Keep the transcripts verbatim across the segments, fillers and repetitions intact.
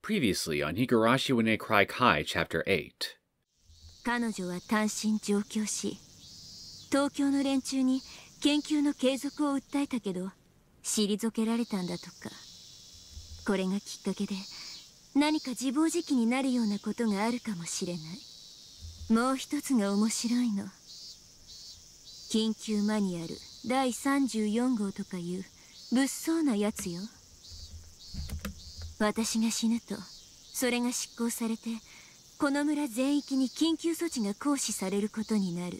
Previously on Higurashi wa ne Cry Kai Chapter eight. 彼女は単身上京し、東京の連中に研究の継続を訴えたけど退けられたんだとか。これがきっかけで何か自暴自棄になるようなことがあるかもしれない。もう一つが面白いの。緊急マニュアルだいさんじゅうよん号とかいう物騒なやつよ。私が死ぬとそれが執行されて、この村全域に緊急措置が行使されることになる。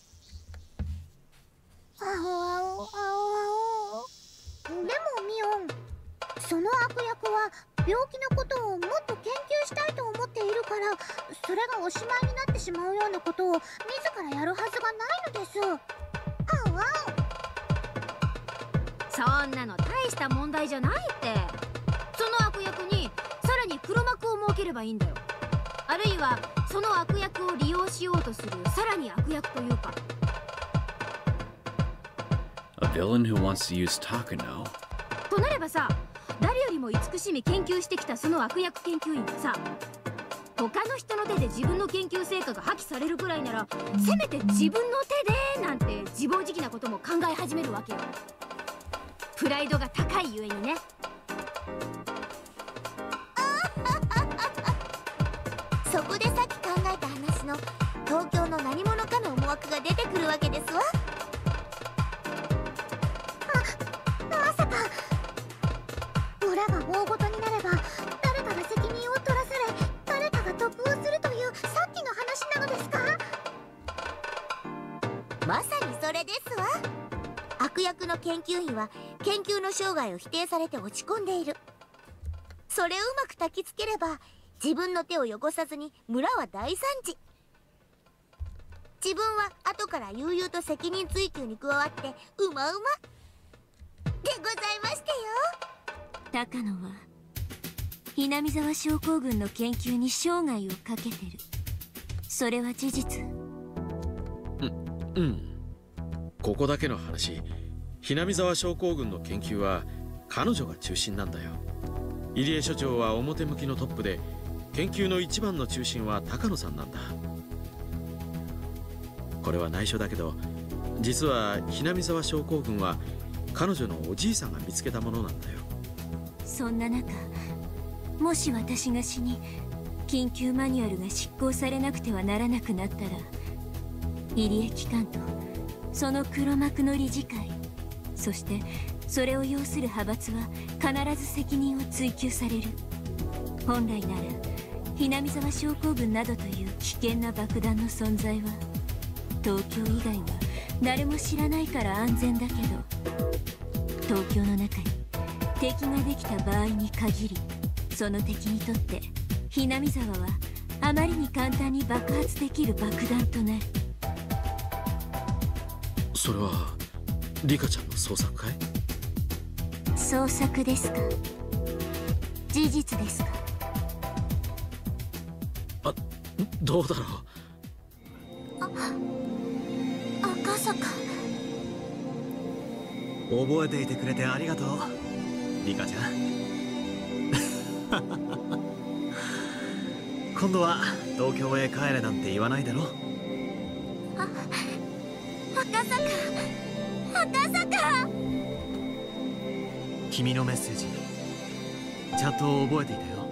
あおあおあおあお。でもミオン、その悪役は病気のことをもっと研究したいと思っているから、それがおしまいになってしまうようなことを自らやるはずがないのです。あおあお。そんなの大した問題じゃないって。その悪役にさらに黒幕を設ければいいんだよ。あるいはその悪役を利用しようとするさらに悪役というか。 A villain who wants to use Takano. となればさ、誰よりも慈しみ研究してきたその悪役研究員がさ、他の人の手で自分の研究成果が破棄されるくらいなら、せめて自分の手でなんて自暴自棄なことも考え始めるわけよ。プライドが高いゆえにね。 そこでさっき考えた話の東京の何者かの思惑が出てくるわけですわ。ま、まさか村が大ごとになれば誰かが責任を取らされ、誰かが得をするというさっきの話なのですか？まさにそれですわ。悪役の研究員は研究の生涯を否定されて落ち込んでいる。それをうまく焚きつければ自分の手を汚さずに村は大惨事。自分は後から悠々と責任追及に加わってうまうまでございましてよ。 高野はひなみ沢症候群の研究に生涯をかけてる。それは事実。 うん、うん。ここだけの話、ひなみ沢症候群の研究は彼女が中心なんだよ。入江所長は表向きのトップで、研究の一番の中心は高野さんなんだ。これは内緒だけど、実はひなみ沢症候群は彼女のおじいさんが見つけたものなんだよ。 そんな中、もし私が死に緊急マニュアルが執行されなくてはならなくなったら、入江機関とその黒幕の理事会、そしてそれを要する派閥は必ず責任を追及される。本来ならひなみ沢症候群などという危険な爆弾の存在は東京以外は誰も知らないから安全だけど、東京の中に敵ができた場合に限り、その敵にとってひなみ沢はあまりに簡単に爆発できる爆弾となる。 それはリカちゃんの創作かい？ 創作ですか？事実ですか？ あ、どうだろう。 あ、赤坂。 覚えていてくれてありがとう、リカちゃん。今度は東京へ帰れなんて言わないだろ。 あ、赤坂、赤坂。 君のメッセージちゃんと覚えていたよ。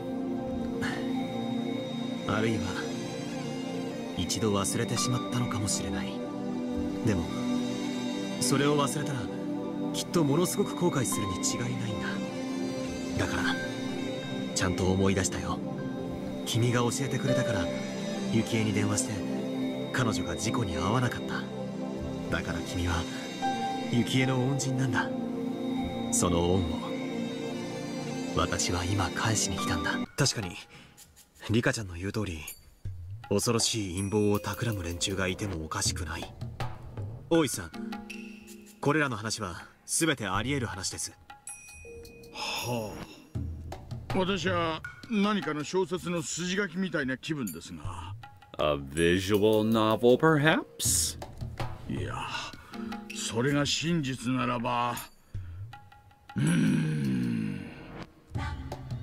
あるいは一度忘れてしまったのかもしれない。でもそれを忘れたらきっとものすごく後悔するに違いないんだ。だからちゃんと思い出したよ。君が教えてくれたから幸恵に電話して彼女が事故に遭わなかった。だから君は幸恵の恩人なんだ。その恩を私は今返しに来たんだ。確かにリカちゃんの言う通り、恐ろしい陰謀を企む連中がいてもおかしくない。大石さん、これらの話は全てあり得る話です。 はあ、私は何かの小説の筋書きみたいな気分ですが。 A visual novel, perhaps? いや、それが真実ならば、うーん。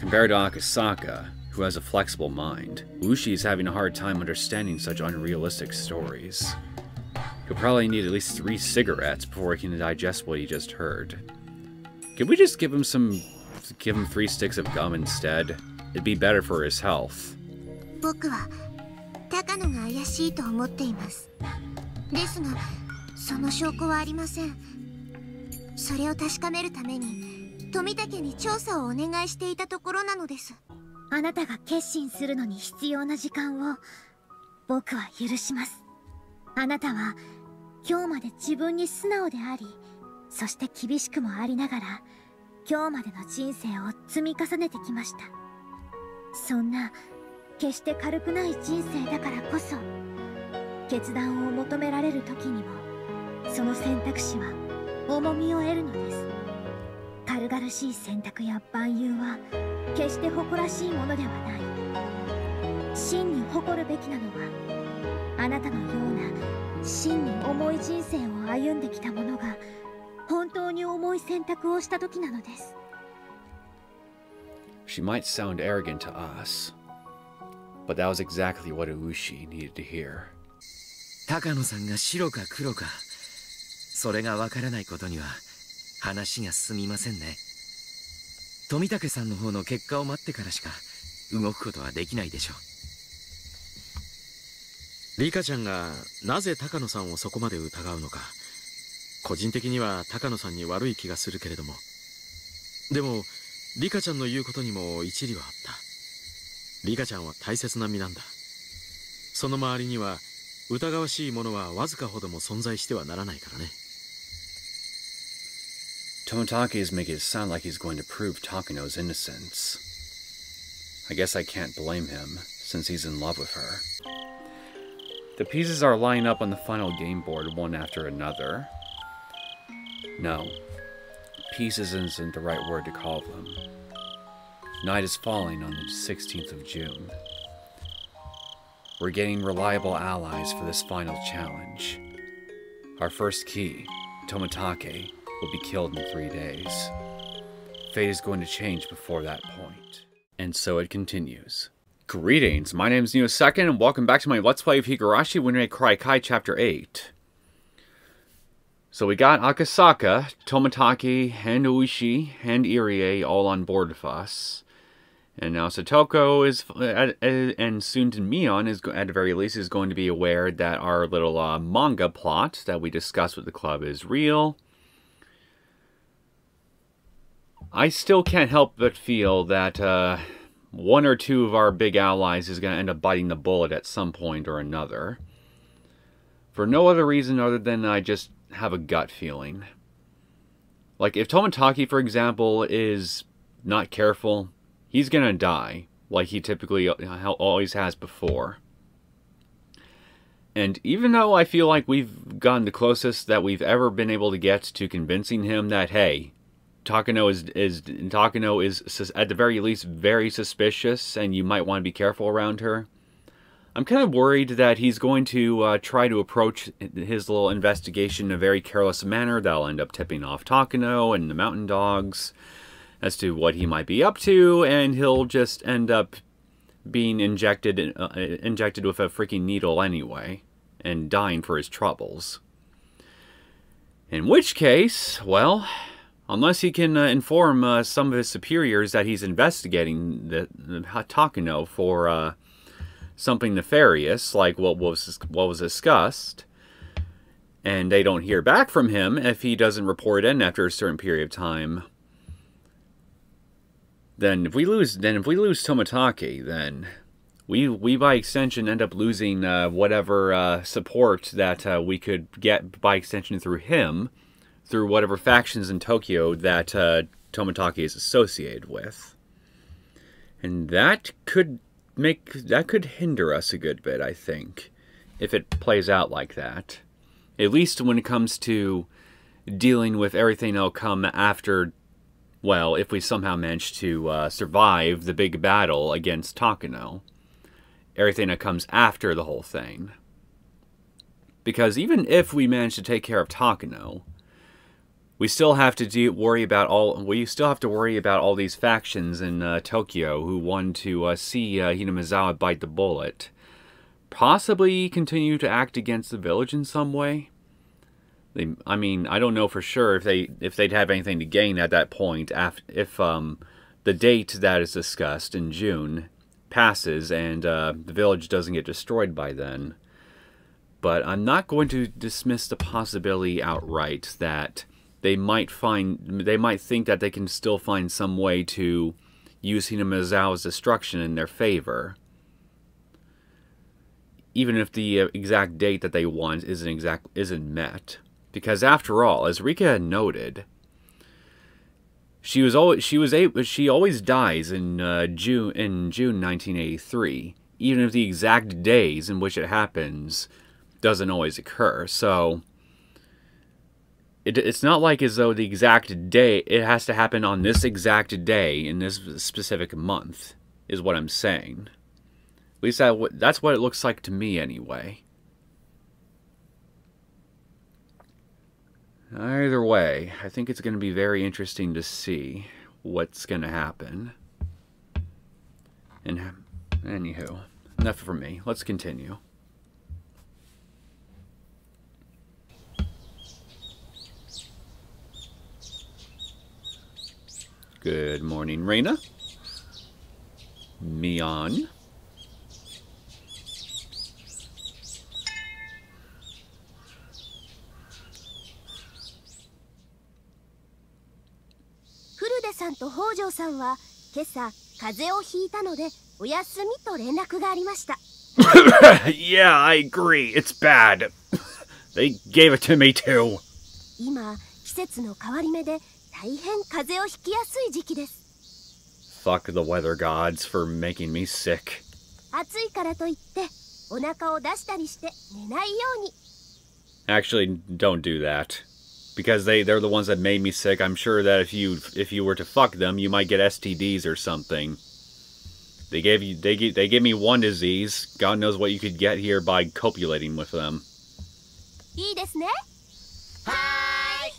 Compared to Akasaka, who has a flexible mind, Ushi is having a hard time understanding such unrealistic stories. He'll probably need at least three cigarettes before he can digest what he just heard. Could we just give him some... give him three sticks of gum instead? It'd be better for his health. 僕は高野が怪しいと思っています。ですが、その証拠はありません。それを確かめるために富武に調査をお願いしていたところなのです。 あなたが決心するのに必要な時間を僕は許します。あなたは今日まで自分に素直であり、そして厳しくもありながら今日までの人生を積み重ねてきました。そんな決して軽くない人生だからこそ、決断を求められる時にもその選択肢は重みを得るのです。軽々しい選択や万有は決して誇らしいものではない。真に誇るべきなのは、あなたのような真に重い人生を歩んできた者が本当に重い選択をした時なのです。 She might sound arrogant to us, but that was exactly what Ushi needed to hear. 高野さんが白か黒か、それがわからないことには話が進みませんね。富武さんの方の結果を待ってからしか動くことはできないでしょう。 リカちゃんがなぜ高野さんをそこまで疑うのか、個人的には高野さんに悪い気がするけれども、でもリカちゃんの言うことにも一理はあった。リカちゃんは大切な身なんだ。その周りには疑わしいものはわずかほども存在してはならないからね。 Tomitake is making it sound like he's going to prove Takano's innocence. I guess I can't blame him, since he's in love with her. The pieces are lining up on the final game board one after another. No, pieces isn't the right word to call them. Night is falling on the sixteenth of June. We're getting reliable allies for this final challenge. Our first key, Tomitake, will be killed in three days. Fate is going to change before that point. And so it continues. Greetings, my name is Neo Second, and welcome back to my Let's Play of Higurashi Winry Cry Kai Chapter eight. So we got Akasaka, Tomitake, and Uishi, and Irie all on board with us. And now Satoko is, and soon to Mion, is, at the very least, is going to be aware that our little uh, manga plot that we discussed with the club is real. I still can't help but feel that uh, one or two of our big allies is going to end up biting the bullet at some point or another. For no other reason other than I just have a gut feeling. Like, if Tomitake, for example, is not careful, he's going to die, like he typically always has before. And even though I feel like we've gotten the closest that we've ever been able to get to convincing him that, hey, Takano is, is, Takano is at the very least very suspicious and you might want to be careful around her, I'm kind of worried that he's going to uh, try to approach his little investigation in a very careless manner that'll end up tipping off Takano and the Mountain Dogs as to what he might be up to, and he'll just end up being injected uh, injected with a freaking needle anyway, and dying for his troubles. In which case, well, unless he can uh, inform uh, some of his superiors that he's investigating the, the Takano for uh, something nefarious, like what was what was discussed, and they don't hear back from him if he doesn't report in after a certain period of time, then if we lose, then if we lose Tomitake, then we we by extension end up losing uh, whatever uh, support that uh, we could get by extension through him, through whatever factions in Tokyo that uh, Tomitake is associated with, and that could make that could hinder us a good bit, I think, if it plays out like that. At least when it comes to dealing with everything that'll come after. Well, if we somehow manage to uh, survive the big battle against Takano, everything that comes after the whole thing. Because even if we manage to take care of Takano, we still have to do, worry about all. We still have to worry about all these factions in uh, Tokyo who want to uh, see uh, Hinamizawa bite the bullet. Possibly continue to act against the village in some way. They, I mean, I don't know for sure if they if they'd have anything to gain at that point. After, if um, the date that is discussed in June passes and uh, the village doesn't get destroyed by then. But I'm not going to dismiss the possibility outright that they might find, they might think that they can still find some way to use Hinamizawa's destruction in their favor, even if the uh, exact date that they want isn't exact isn't met. Because after all, as Rika had noted, she was always she was able, she always dies in uh, June in June nineteen eighty-three, even if the exact days in which it happens doesn't always occur. So it, it's not like as though the exact day, it has to happen on this exact day in this specific month, is what I'm saying. At least that, that's what it looks like to me anyway. Either way, I think it's going to be very interesting to see what's going to happen. And anywho, enough from me. Let's continue. Good morning, Reina. Mion. Furude さんと北条さんは今朝風邪をひいたのでお休みと連絡がありました。 Yeah, I agree. It's bad. They gave it to me too. 今季節の変わり目で大変風邪をひきやすい時期です。 Fuck the weather gods for making me sick. 暑いからといってお腹を出したりして寝ないように。 Actually, don't do that. Because they, they're the ones that made me sick. I'm sure that if you if you were to fuck them, you might get S T Ds or something. They gave you they they gave me one disease. God knows what you could get here by copulating with them. いいですね。はーい。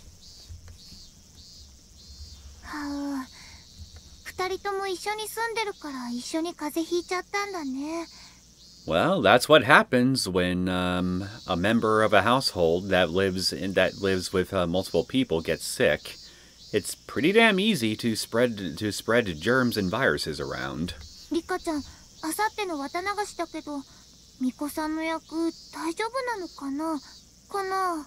はあ、二人とも一緒に住んでるから一緒に風邪ひいちゃったんだね。 Well, that's what happens when um, a member of a household that lives in that lives with uh, multiple people gets sick. It's pretty damn easy to spread to spread germs and viruses around. リカちゃん、あさっての綿流しだけど、ミコさんの役大丈夫なのかな？かな？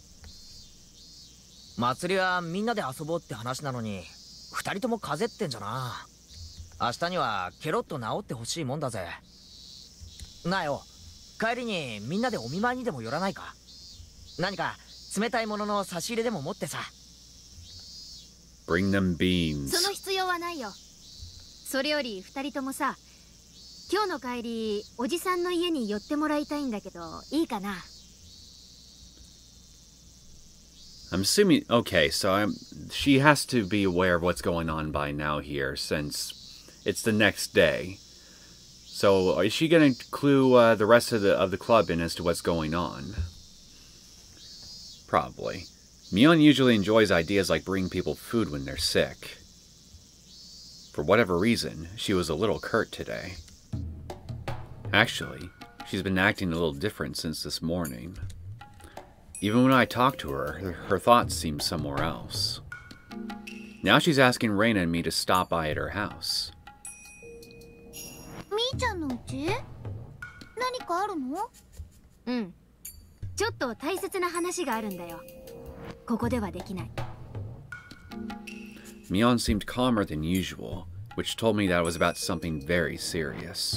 祭りはみんなで遊ぼうって話なのに、二人とも風邪ってんじゃな。明日にはケロッと治ってほしいもんだぜ。なあよ、帰りにみんなでお見舞いにでも寄らないか？何か冷たいものの差し入れでも持ってさ。 Bring them beans. その必要はないよ。それより二人ともさ、今日の帰りおじさんの家に寄ってもらいたいんだけど、いいかな？ I'm assuming, okay, so I'm, she has to be aware of what's going on by now here, since it's the next day. So is she going to clue uh, the rest of the of the club in as to what's going on? Probably. Mion usually enjoys ideas like bringing people food when they're sick. For whatever reason, she was a little curt today. Actually, she's been acting a little different since this morning. Even when I talk to her, her thoughts seem somewhere else. Now she's asking Reina and me to stop by at her house. みーちゃんの家？何かあるの？ うん。ちょっと大切な話があるんだよ。ここではできない。 Mion seemed calmer than usual, which told me that it was about something very serious.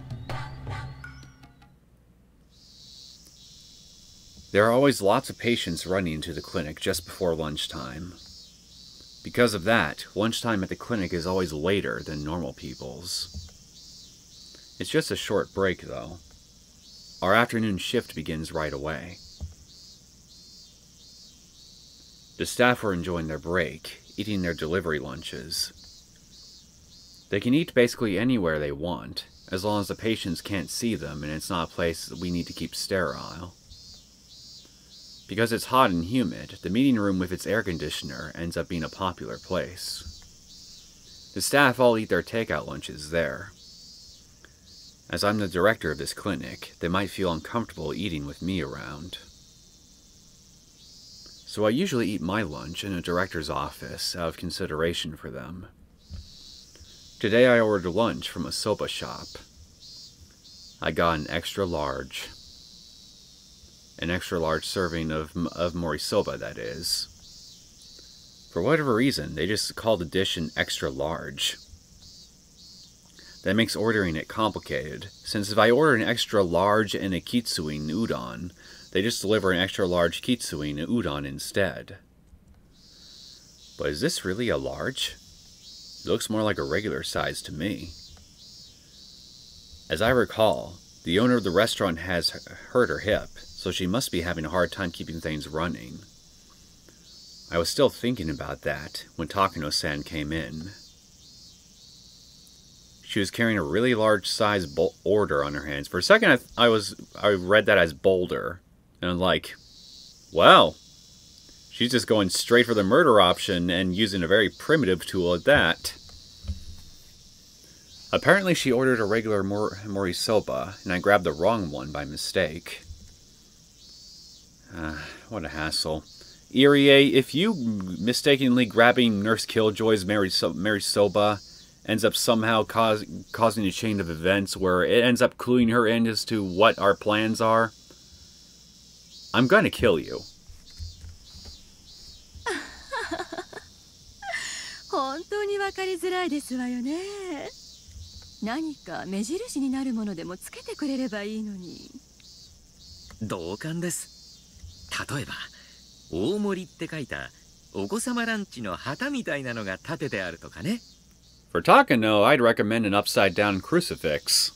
There are always lots of patients running into the clinic just before lunchtime. Because of that, lunchtime at the clinic is always later than normal people's. It's just a short break, though. Our afternoon shift begins right away. The staff are enjoying their break, eating their delivery lunches. They can eat basically anywhere they want, as long as the patients can't see them and it's not a place that we need to keep sterile. Because it's hot and humid, the meeting room with its air conditioner ends up being a popular place. The staff all eat their takeout lunches there. As I'm the director of this clinic, they might feel uncomfortable eating with me around. So I usually eat my lunch in a director's office out of consideration for them. Today I ordered lunch from a soba shop. I got an extra large. An extra large serving of, of morisoba, that is. For whatever reason, they just call the dish an extra large. That makes ordering it complicated, since if I order an extra large and a kitsuin udon, they just deliver an extra large kitsuin udon instead. But is this really a large? It looks more like a regular size to me. As I recall, the owner of the restaurant has hurt her hip, so she must be having a hard time keeping things running. I was still thinking about that when Takano-san came in. She was carrying a really large size order on her hands. For a second, I, th I was I read that as boulder, and I'm like, wow, she's just going straight for the murder option and using a very primitive tool at that. Apparently, she ordered a regular mor morisoba, and I grabbed the wrong one by mistake. Uh, what a hassle. Irie, if you mistakenly grabbing Nurse Killjoy's morisoba ends up somehow cause, causing a chain of events where it ends up cluing her in as to what our plans are, I'm gonna kill you. 本当に分かりづらいですわよね。何か目印になるものでもつけてくれればいいのに。 同感です。例えば大盛りって書いたお子様ランチの旗みたいなのが立ててあるとかね。 For Takano, I'd recommend an upside-down crucifix.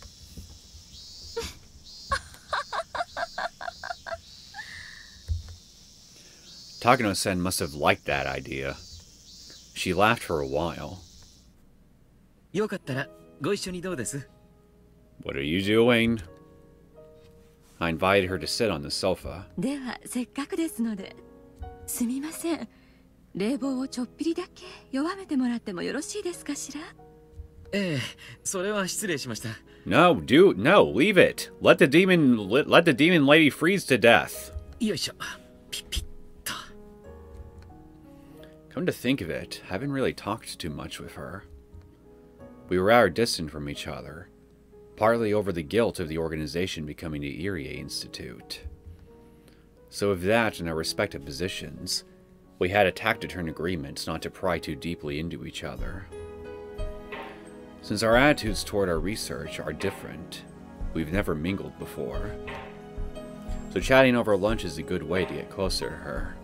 Takano-san must have liked that idea. She laughed for a while. よかったらご一緒にどうです? What are you doing? I invited her to sit on the sofa. ではせっかくですので、すみません。冷房をちょっぴりだけ弱めてもらってもよろしいですかしら? ええ、それは失礼しました。 No, do no, leave it. Let the demon let, let the demon lady freeze to death. よいしょ。ピッピッと。 Come to think of it, I haven't really talked too much with her. We were hour distant from each other, partly over the guilt of the organization becoming the Irie Institute. So with that and our respective positions, we had a taciturn agreement not to pry too deeply into each other. Since our attitudes toward our research are different, we've never mingled before. So chatting over lunch is a good way to get closer to her.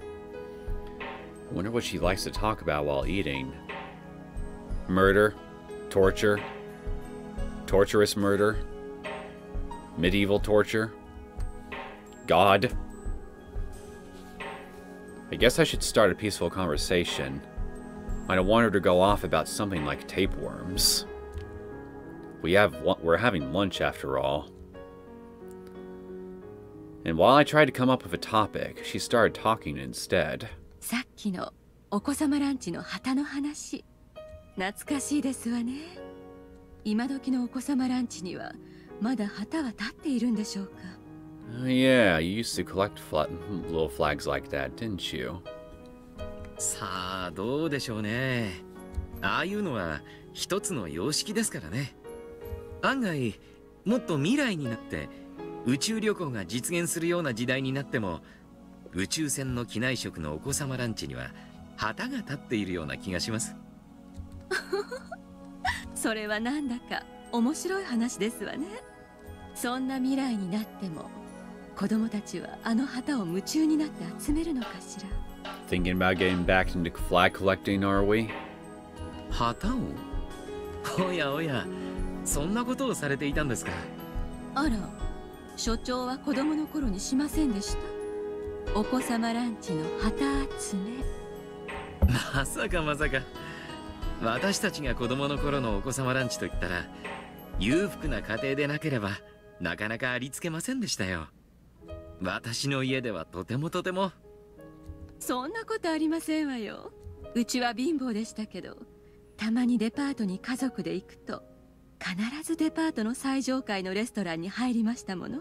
I wonder what she likes to talk about while eating. Murder, torture, torturous murder, medieval torture, God. I guess I should start a peaceful conversation. I don't want her to go off about something like tapeworms. We have we're having lunch after all. And while I tried to come up with a topic, she started talking instead. さっきのお子様ランチの旗の話、懐かしいですわね。今時のお子様ランチにはまだ旗は立っているんでしょうか? Uh, yeah, you used to collect fl little flags like that, didn't you? さあどうでしょうね。ああいうのは一つの様式ですからね。案外もっと未来になって宇宙旅行が実現するような時代になっても、宇宙船の機内食のお子様ランチには旗が立っているような気がします。 それはなんだか面白い話ですわね。そんな未来になっても子供たちはあの旗を夢中になって集めるのかしら? Thinking about getting back into flag collecting, are we? 旗を? おやおや、そんなことをされていたんですか。 あら、所長は子供の頃にしませんでした？お子様ランチの旗集め。 まさかまさか。私たちが子供の頃のお子様ランチといったら、裕福な家庭でなければなかなかありつけませんでしたよ。 私の家ではとてもとても。 そんなことありませんわよ。うちは貧乏でしたけど、たまにデパートに家族で行くと必ずデパートの最上階のレストランに入りましたもの。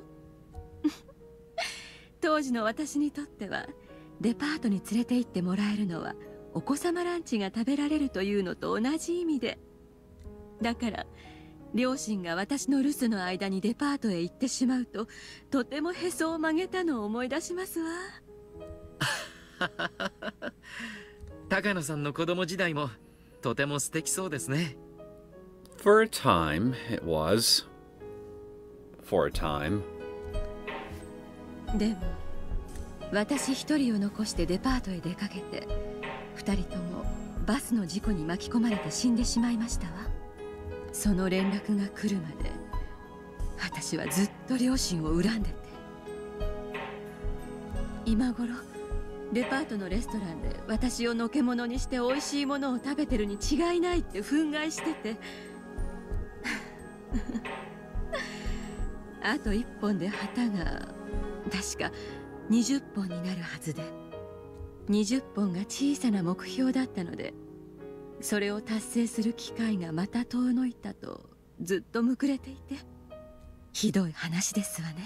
当時の私にとってはデパートに連れて行ってもらえるのはお子様ランチが食べられるというのと同じ意味で、だから両親が私の留守の間にデパートへ行ってしまうととてもへそを曲げたのを思い出しますわ。 高野さんの子供時代もとても素敵そうですね。 For a time, it was. For a time. でも私一人を残してデパートへ出かけて、二人ともバスの事故に巻き込まれて死んでしまいましたわ。その連絡が来るまで私はずっと両親を恨んでて、今頃デパートのレストランで私をのけ者にして美味しいものを食べてるに違いないって憤慨しててあと一本で旗が確かにじゅっぽんになるはずで、にじゅっぽんが小さな目標だったので、それを達成する機会がまた遠のいたとずっとむくれていて、ひどい話ですわね。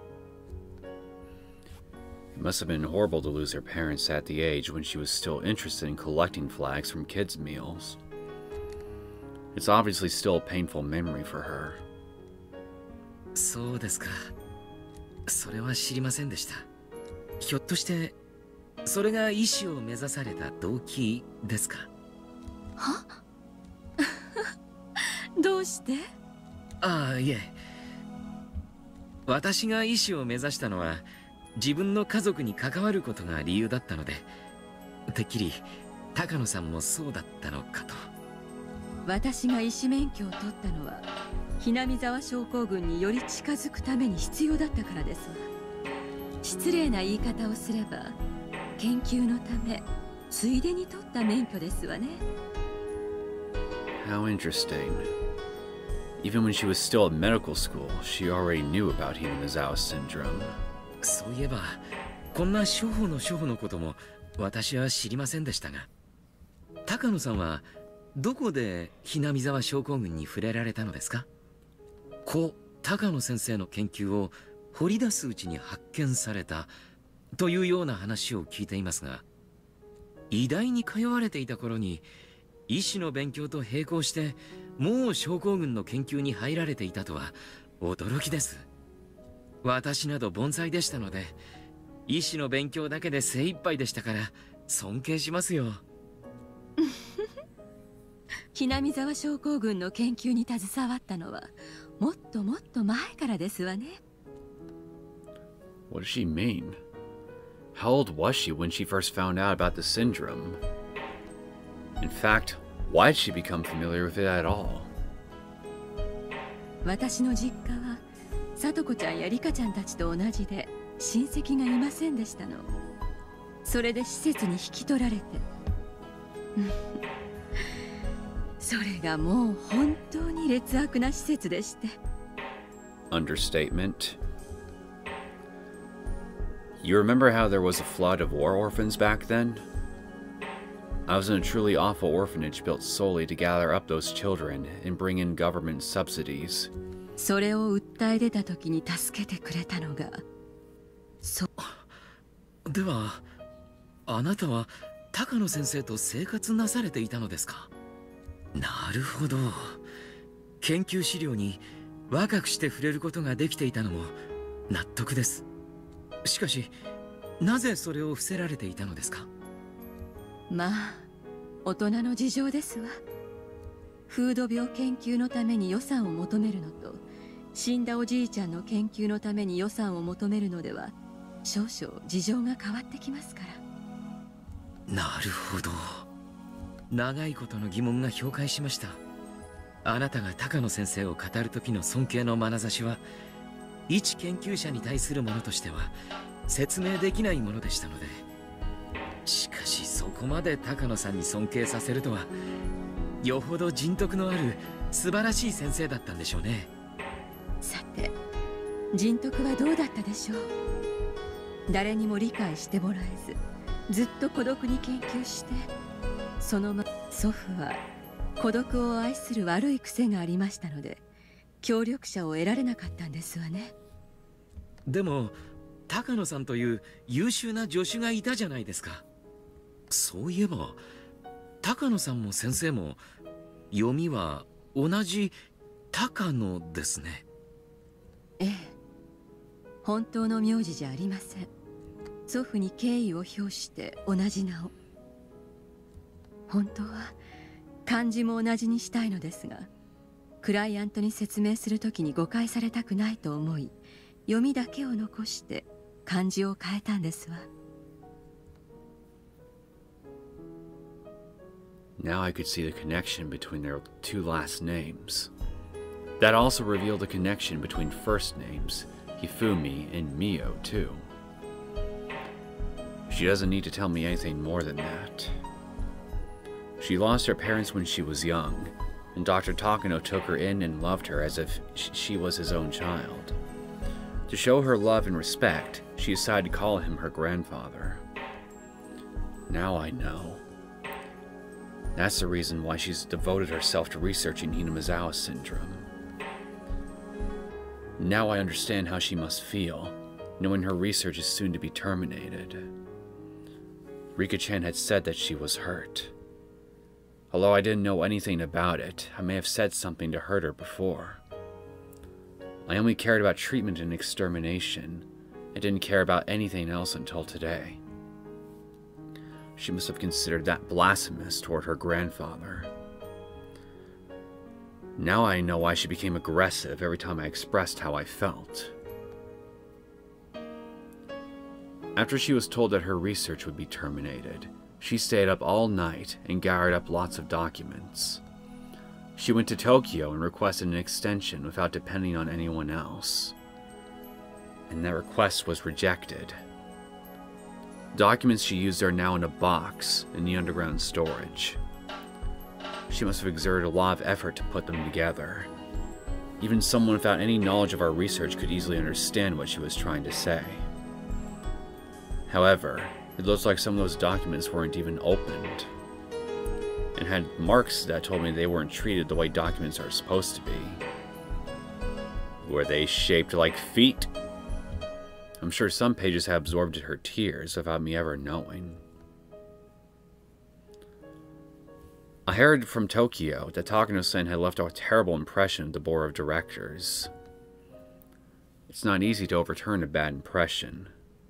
It must have been horrible to lose her parents at the age when she was still interested in collecting flags from kids' meals. It's obviously still a painful memory for her. そうですか。それは知りませんでした。ひょっとしてそれが医師を目指された動機ですか？ は？どうして？ ああ、いえ。私が医師を目指したのは自分の家族に関わることが理由だったので、てっきり高野さんもそうだったのかと。 私が医師免許を取ったのはひなみ沢症候群により近づくために必要だったからですわ。失礼な言い方をすれば研究のためついでに取った免許ですわね。 How interesting. Even when she was still at medical school, she already knew about Hinamizawa syndrome. そういえばこんな処方の処方のことも私は知りませんでしたが、高野さんはどこでひなみ沢症候群に触れられたのですか？故高野先生の研究を掘り出すうちに発見されたというような話を聞いていますが、医大に通われていた頃に医師の勉強と並行してもう症候群の研究に入られていたとは驚きです。私など凡才でしたので、医師の勉強だけで精一杯でしたから尊敬しますよ。 ひなみ沢症候群の研究に携わったのはもっともっと前からですわね。 What does she mean? How old was she when she first found out about the syndrome? In fact, why did she become familiar with it at all? 私の実家はさとこちゃんやりかちゃんたちと同じで親戚がいませんでしたの。それで施設に引き取られてそれがもう本当に劣悪な施設でして。 Understatement. You remember how there was a flood of war orphans back then? I was in a truly awful orphanage built solely to gather up those children and bring in government subsidies. それを訴え出た時に助けてくれたのが、そではあなたは高野先生と生活なされていたのですか？なるほど。研究資料に若くして触れることができていたのも納得です。しかしなぜそれを伏せられていたのですか？ まあ大人の事情ですわ。風土病研究のために予算を求めるのと、死んだおじいちゃんの研究のために予算を求めるのでは少々事情が変わってきますから。 なるほど。長いことの疑問が氷解しました。あなたが高野先生を語る時の尊敬の眼差しは一研究者に対するものとしては説明できないものでしたので、しかしそこまで高野さんに尊敬させるとは、よほど人徳のある素晴らしい先生だったんでしょうね。 さて人徳はどうだったでしょう。 誰にも理解してもらえず、ずっと孤独に研究して、そのまま祖父は孤独を愛する悪い癖がありましたので、協力者を得られなかったんですわね。 でも高野さんという優秀な助手がいたじゃないですか。そういえば高野さんも先生も読みは同じ高野ですね。 ええ、本当の名字じゃありません。祖父に敬意を表して同じ名を。本当は漢字も同じにしたいのですが、クライアントに説明するときに誤解されたくないと思い、読みだけを残して漢字を変えたんですわ。 Now I could see the connection between their two last names. That also revealed the connection between first names, Hifumi and Mio, too. She doesn't need to tell me anything more than that. She lost her parents when she was young, and Doctor Takano took her in and loved her as if she was his own child. To show her love and respect, she decided to call him her grandfather. Now I know. That's the reason why she's devoted herself to researching Hinamizawa syndrome. Now I understand how she must feel, knowing her research is soon to be terminated. Rika-chan had said that she was hurt. Although I didn't know anything about it, I may have said something to hurt her before. I only cared about treatment and extermination. I didn't care about anything else until today. She must have considered that blasphemous toward her grandfather. Now I know why she became aggressive every time I expressed how I felt. After she was told that her research would be terminated, she stayed up all night and gathered up lots of documents. She went to Tokyo and requested an extension without depending on anyone else. And that request was rejected. Documents she used are now in a box in the underground storage. She must have exerted a lot of effort to put them together. Even someone without any knowledge of our research could easily understand what she was trying to say. However, it looks like some of those documents weren't even opened, and had marks that told me they weren't treated the way documents are supposed to be. Were they shaped like feet? I'm sure some pages have absorbed her tears without me ever knowing. I heard from Tokyo that Takano-san had left a terrible impression of the board of directors. It's not easy to overturn a bad impression.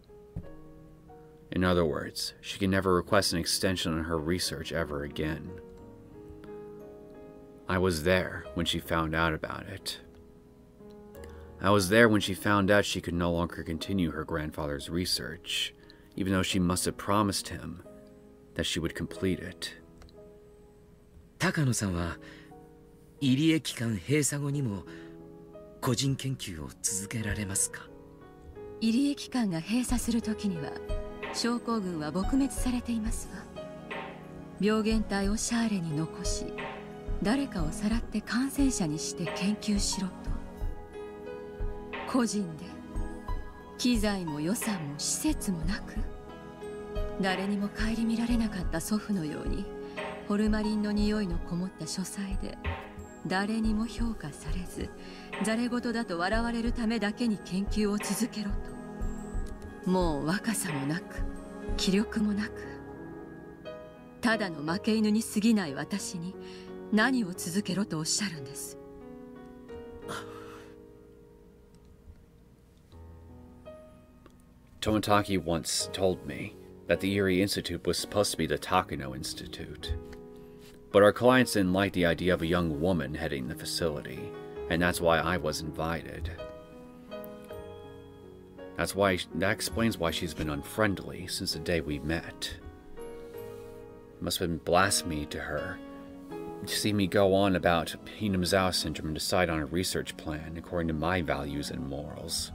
In other words, she can never request an extension on her research ever again. I was there when she found out about it. I was there when she found out she could no longer continue her grandfather's research, even though she must have promised him that she would complete it. 高野さんは入江機関閉鎖後にも個人研究を続けられますか？ 入江機関が閉鎖するときには症候群は撲滅されていますわ。病原体をシャーレに残し、誰かをさらって感染者にして研究しろと。個人で機材も予算も施設もなく、誰にも顧みられなかった祖父のようにホルマリンの匂いのこもった書斎で誰にも評価されず、ざれ言だと笑われるためだけに研究を続けろと。もう若さもなく気力もなく、ただの負け犬に過ぎない私に何を続けろとおっしゃるんです。 Tomitaki once told me that the Erie Institute was supposed to be the Takano Institute. But our clients didn't like the idea of a young woman heading the facility, and that's why I was invited. That's why, that explains why she's been unfriendly since the day we met. It must have been blasphemy to her to see me go on about Hinamizawa syndrome and decide on a research plan according to my values and morals.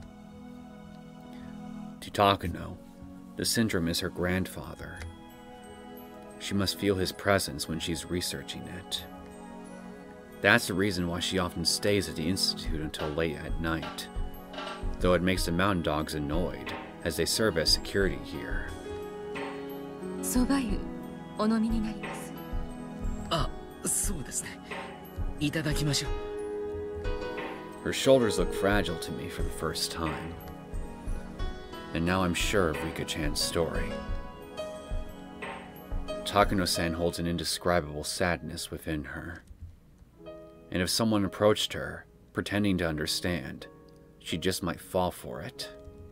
To Takano, the syndrome is her grandfather. She must feel his presence when she's researching it. That's the reason why she often stays at the Institute until late at night, though it makes the mountain dogs annoyed, as they serve as security here. 蕎麦湯お飲みになります。 あ、そうですね。いただきましょう。 Her shoulders look fragile to me for the first time. And now I'm sure of Rika-chan's story. Takano-san holds an indescribable sadness within her. And if someone approached her, pretending to understand, she just might fall for it.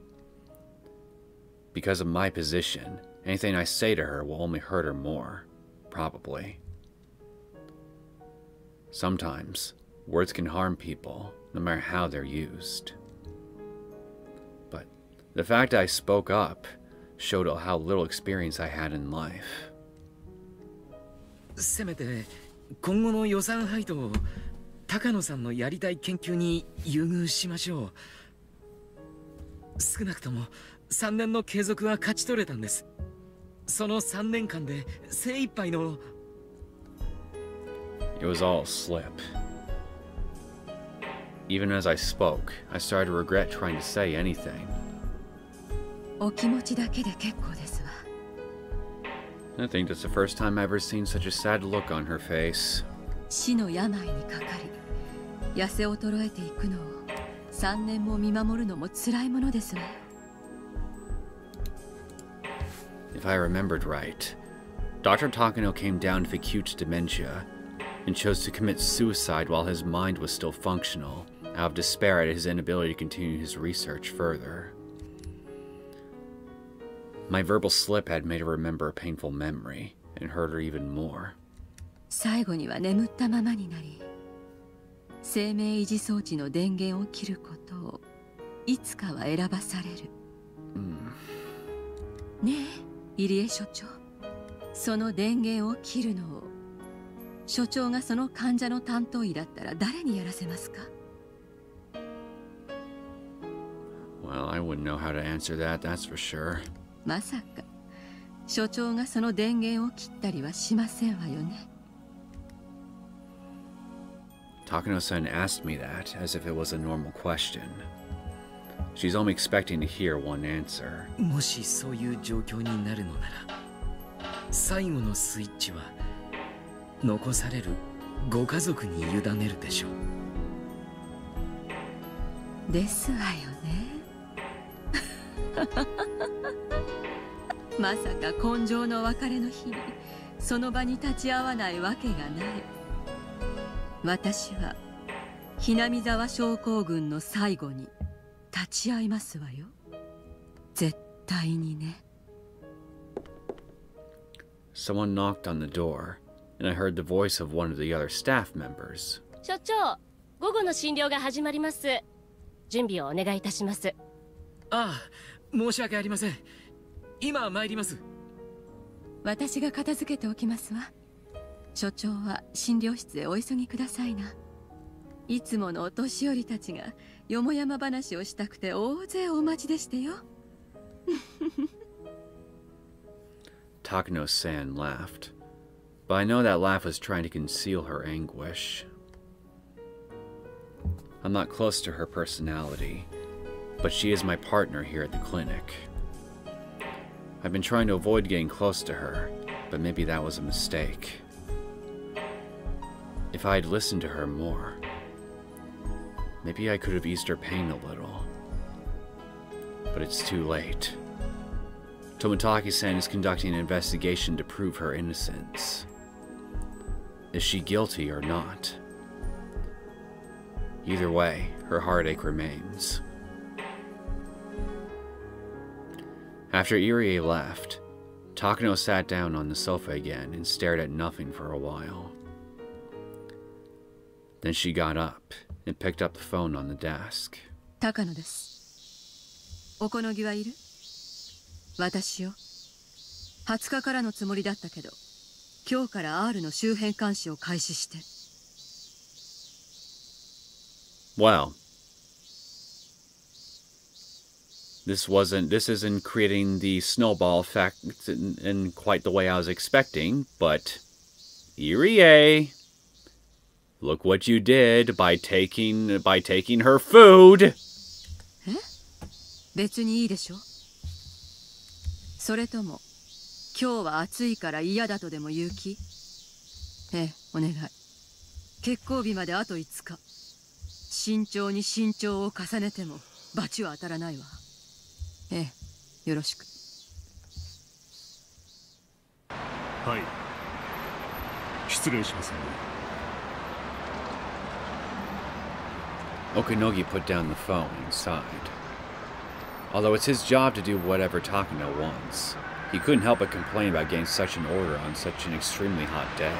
Because of my position, anything I say to her will only hurt her more, probably. Sometimes, words can harm people, no matter how they're used. But the fact I spoke up showed how little experience I had in life. せめて今後の予算配当を高野さんのやりたい研究に優遇しましょう。少なくともさんねんの継続は勝ち取れたんです。そのさんねんかんで精一杯の。 It was all a slip. Even as I spoke, I started to regret trying to say anything. お気持ちだけで結構ですわ。 I think that's the first time I've ever seen such a sad look on her face. 死の病にかかり、痩せ衰えていくのをさんねんも見守るのも辛いものですわ。 If I remembered right, Doctor Takano came down with acute dementia and chose to commit suicide while his mind was still functional, out of despair at his inability to continue his research further. My verbal slip had made her remember a painful memory, and hurt her even more. 最後には眠ったままになり、生命維持装置の電源を切ることをいつかは選ばされる。ねえ、入江所長。その電源を切るのを所長がその患者の担当医だったら誰にやらせますか？ Well, I wouldn't know how to answer that, that's for sure. まさか所長がその電源を切ったりはしませんわよね。 Takano-san asked me that as if it was a normal question. She's only expecting to hear one answer. もしそういう状況になるのなら、最後のスイッチは残されるご家族に委ねるでしょう。ですわよね。まさか今生の別れの日にその場に立ち会わないわけがない。私はひなみ沢症候群の最後に立ち会いますわよ。絶対にね。 Someone knocked on the door, and I heard the voice of one of the other staff members. 所長、午後の診療が始まります。準備をお願いいたします。 ああ、申し訳ありません。今参ります。 私が片付けておきますわ。所長は診療室へお急ぎくださいな。いつものお年寄りたちがよもやま話をしたくて大勢お待ちでしてよ。 Takano-san laughed, but I know that laugh was trying to conceal her anguish. I'm not close to her personality, but she is my partner here at the clinic. I've been trying to avoid getting close to her, but maybe that was a mistake. If I had listened to her more, maybe I could have eased her pain a little. But it's too late. Tomitaki-san is conducting an investigation to prove her innocence. Is she guilty or not? Either way, her heartache remains. After Irie left, Takano sat down on the sofa again and stared at nothing for a while. Then she got up and picked up the phone on the desk. 高野です。おこのぎはいる？私よ。はつかからのつもりだったけど、今日から R の周辺監視を開始して。 Well, this wasn't, this isn't creating the snowball effect in, in quite the way I was expecting, but Irie, look what you did by taking, by taking her food. え？別にいいでしょ。 それとも今日は暑いから嫌だとでも言う気？ええ、お願い。決行日まであといつか。慎重に慎重を重ねても罰は当たらないわ。ええ、よろしく。 はい、失礼しますね。 Okanogi put down the phone and sighed. Although it's his job to do whatever Takano wants, he couldn't help but complain about getting such an order on such an extremely hot day.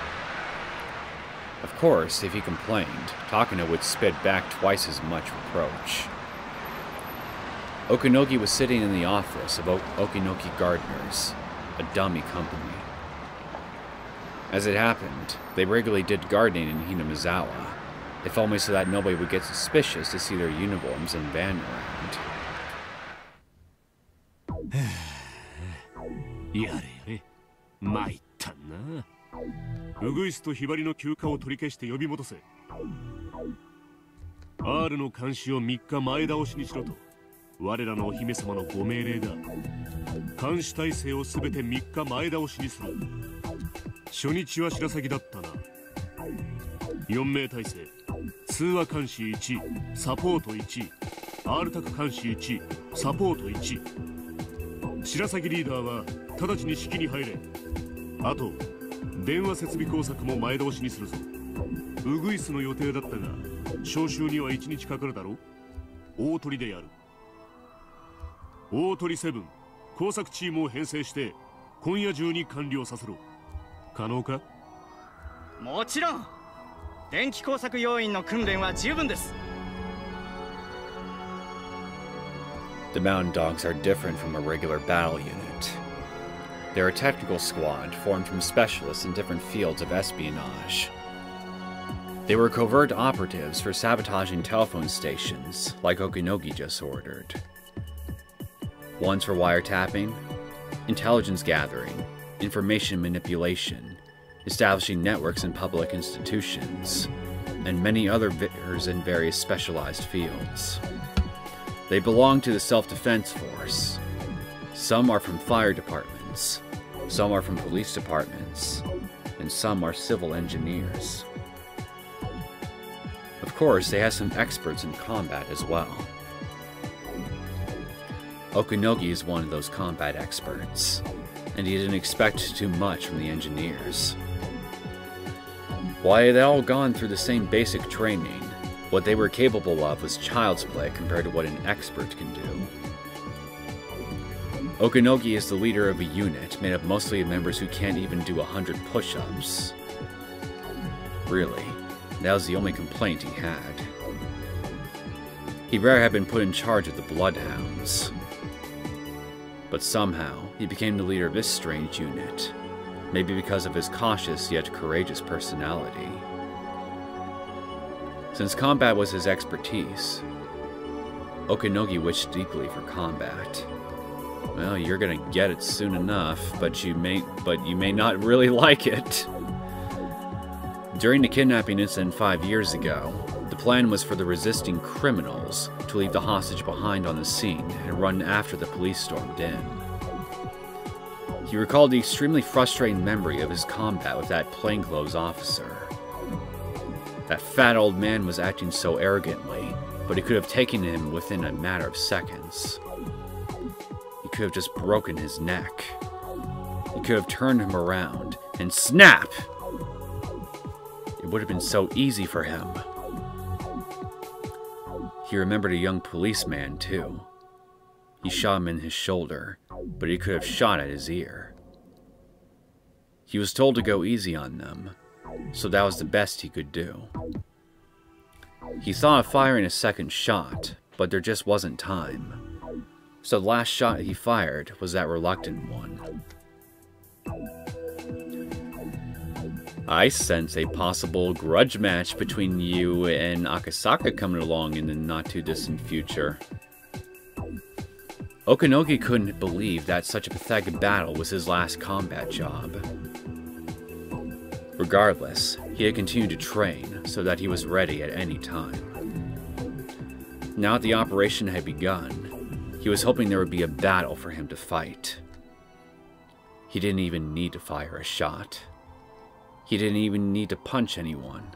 Of course, if he complained, Takano would spit back twice as much reproach. Okanogi was sitting in the office of o Okinoki Gardeners, a dummy company. As it happened, they regularly did gardening in Hinamizawa, if only so that nobody would get suspicious to see their uniforms and van around. やれやれ、参ったな。ウグイスとヒバリの休暇を取り消して呼び戻せ。R の監視をみっかまえ倒しにしろと、我らのお姫様のご命令だ。監視体制をすべてみっかまえ倒しにする。初日は白鷺だったな。よん名体制、通話監視いち、サポートいち、R タク監視いち、サポートいち。白鷺リーダーは直ちに指揮に入れ。あと電話設備工作も前倒しにするぞ。ウグイスの予定だったが招集にはいちにちかかるだろう。大鳥でやる。大鳥セブン、工作チームを編成して今夜中に完了させろ。可能か？ もちろん。電気工作要員の訓練は十分です。 The Mountain Dogs are different from a regular battle unit. They're a technical squad formed from specialists in different fields of espionage. They were covert operatives for sabotaging telephone stations, like Okanogi just ordered. Ones for wiretapping, intelligence gathering, information manipulation, establishing networks in public institutions, and many other others in various specialized fields. They belong to the Self-Defense Force. Some are from fire departments, some are from police departments, and some are civil engineers. Of course, they have some experts in combat as well. Okanogi is one of those combat experts, and he didn't expect too much from the engineers. Why, they'd all gone through the same basic training. What they were capable of was child's play compared to what an expert can do. Okanogi is the leader of a unit made up mostly of members who can't even do a hundred push-ups. Really, that was the only complaint he had. He'd rather have been put in charge of the Bloodhounds. But somehow, he became the leader of this strange unit, maybe because of his cautious yet courageous personality. Since combat was his expertise, Okanogi wished deeply for combat. Well, you're gonna get it soon enough, but you may but you may not really like it. During the kidnapping incident five years ago, the plan was for the resisting criminals to leave the hostage behind on the scene and run after the police stormed in. He recalled the extremely frustrating memory of his combat with that plainclothes officer. That fat old man was acting so arrogantly, but he could have taken him within a matter of seconds. He could have just broken his neck. He could have turned him around, and snap! It would have been so easy for him. He remembered a young policeman, too. He shot him in his shoulder, but he could have shot at his ear. He was told to go easy on them, so that was the best he could do. He thought of firing a second shot, but there just wasn't time. So the last shot he fired was that reluctant one. I sense a possible grudge match between you and Akasaka coming along in the not-too-distant future. Okanogi couldn't believe that such a pathetic battle was his last combat job. Regardless, he had continued to train so that he was ready at any time. Now that the operation had begun, he was hoping there would be a battle for him to fight. He didn't even need to fire a shot. He didn't even need to punch anyone.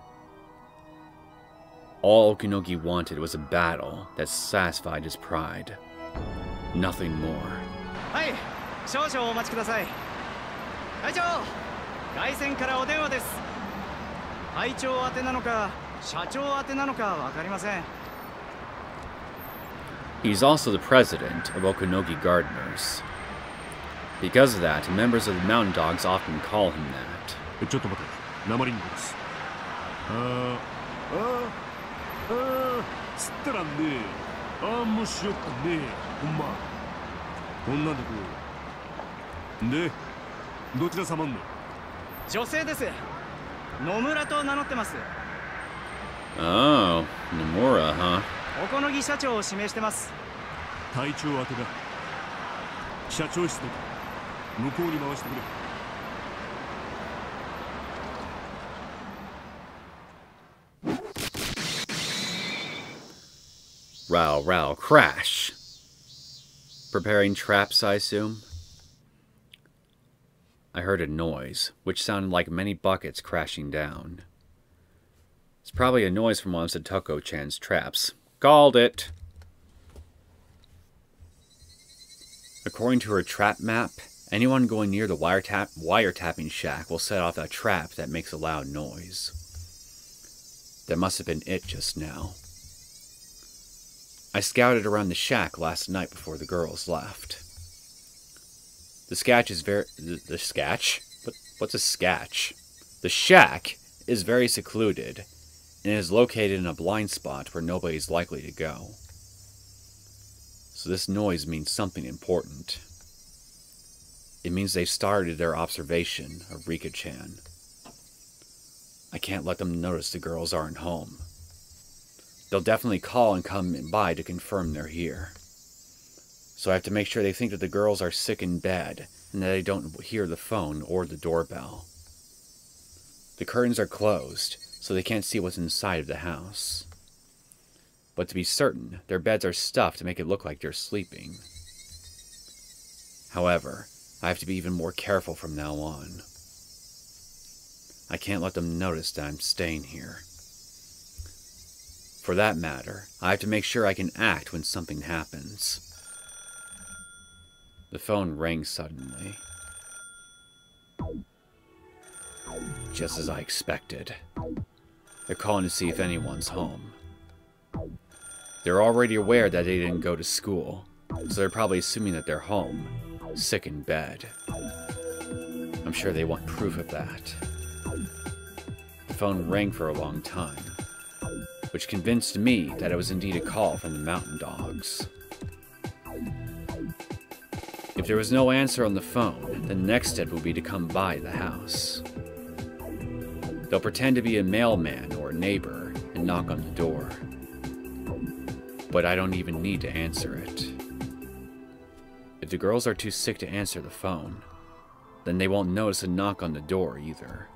All Okinogi wanted was a battle that satisfied his pride. Nothing more. はい、少々お待ちください。隊長、外線からお電話です。隊長宛てなのか、社長宛てなのかわかりません。 He's also the president of Okinogi Gardeners. Because of that, members of the Mountain Dogs often call him that. ちょっと待て、鉛にです。ああ、ああ、つったらね、ああ、もうしよったね、ほんま。こんなんでこう。で、どちら様んの？ 女性です。野村と名乗ってます。 Oh, Nomura, huh? おこのぎ社長を指名してます。 隊長宛てだ。社長室で向こうに回してくれ。 Row, row, crash. Preparing traps, I assume? I heard a noise, which sounded like many buckets crashing down. It's probably a noise from one of Satoko-chan's traps. Called it! According to her trap map, anyone going near the wiretap wiretapping shack will set off a trap that makes a loud noise. That must have been it just now. I scouted around the shack last night before the girls left. The sketch is very... The, the sketch? What, what's a sketch? The shack is very secluded, and is located in a blind spot where nobody's likely to go. So this noise means something important. It means they've started their observation of Rika-chan. I can't let them notice the girls aren't home. They'll definitely call and come by to confirm they're here. So I have to make sure they think that the girls are sick in bed, and that they don't hear the phone or the doorbell. The curtains are closed, so they can't see what's inside of the house. But to be certain, their beds are stuffed to make it look like they're sleeping. However, I have to be even more careful from now on. I can't let them notice that I'm staying here. For that matter, I have to make sure I can act when something happens. The phone rang suddenly. Just as I expected. They're calling to see if anyone's home. They're already aware that they didn't go to school, so they're probably assuming that they're home, sick in bed. I'm sure they want proof of that. The phone rang for a long time, which convinced me that it was indeed a call from the Mountain Dogs. If there was no answer on the phone, then the next step would be to come by the house. They'll pretend to be a mailman or a neighbor and knock on the door. But I don't even need to answer it. If the girls are too sick to answer the phone, then they won't notice a knock on the door either.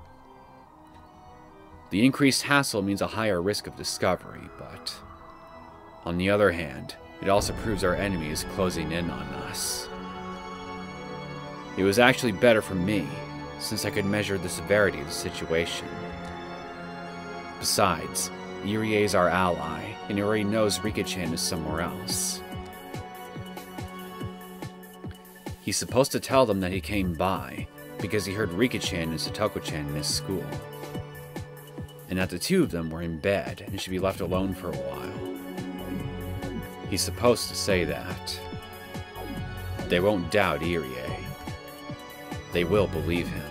The increased hassle means a higher risk of discovery, but on the other hand, it also proves our enemy is closing in on us. It was actually better for me, since I could measure the severity of the situation. Besides, Irie is our ally, and he already knows Rika-chan is somewhere else. He's supposed to tell them that he came by, because he heard Rika-chan and Satoko-chan miss school. And that the two of them were in bed and should be left alone for a while. He's supposed to say that. They won't doubt Irie. They will believe him.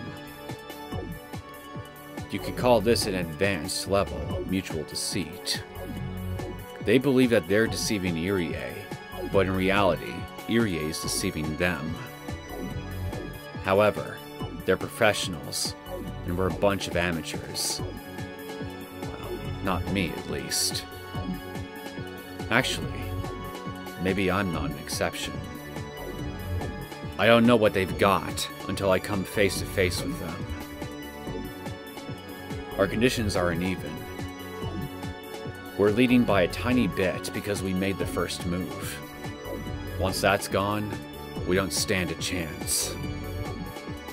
You could call this an advanced level of mutual deceit. They believe that they're deceiving Irie, but in reality, Irie is deceiving them. However, they're professionals, and we're a bunch of amateurs. Well, not me, at least. Actually, maybe I'm not an exception. I don't know what they've got until I come face to face with them. Our conditions are uneven. We're leading by a tiny bit because we made the first move. Once that's gone, we don't stand a chance.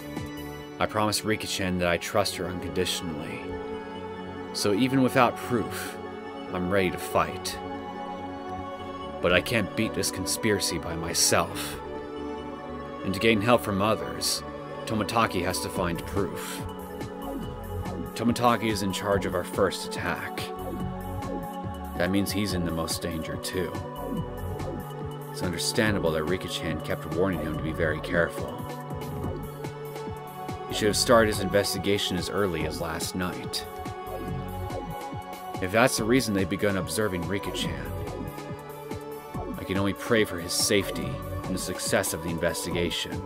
I promised Rika-chan that I trust her unconditionally. So even without proof, I'm ready to fight. But I can't beat this conspiracy by myself. And to gain help from others, Tomitaki has to find proof. Tomitaki is in charge of our first attack. That means he's in the most danger too. It's understandable that Rika-chan kept warning him to be very careful. He should have started his investigation as early as last night. If that's the reason they've begun observing Rika-chan, I can only pray for his safety and the success of the investigation.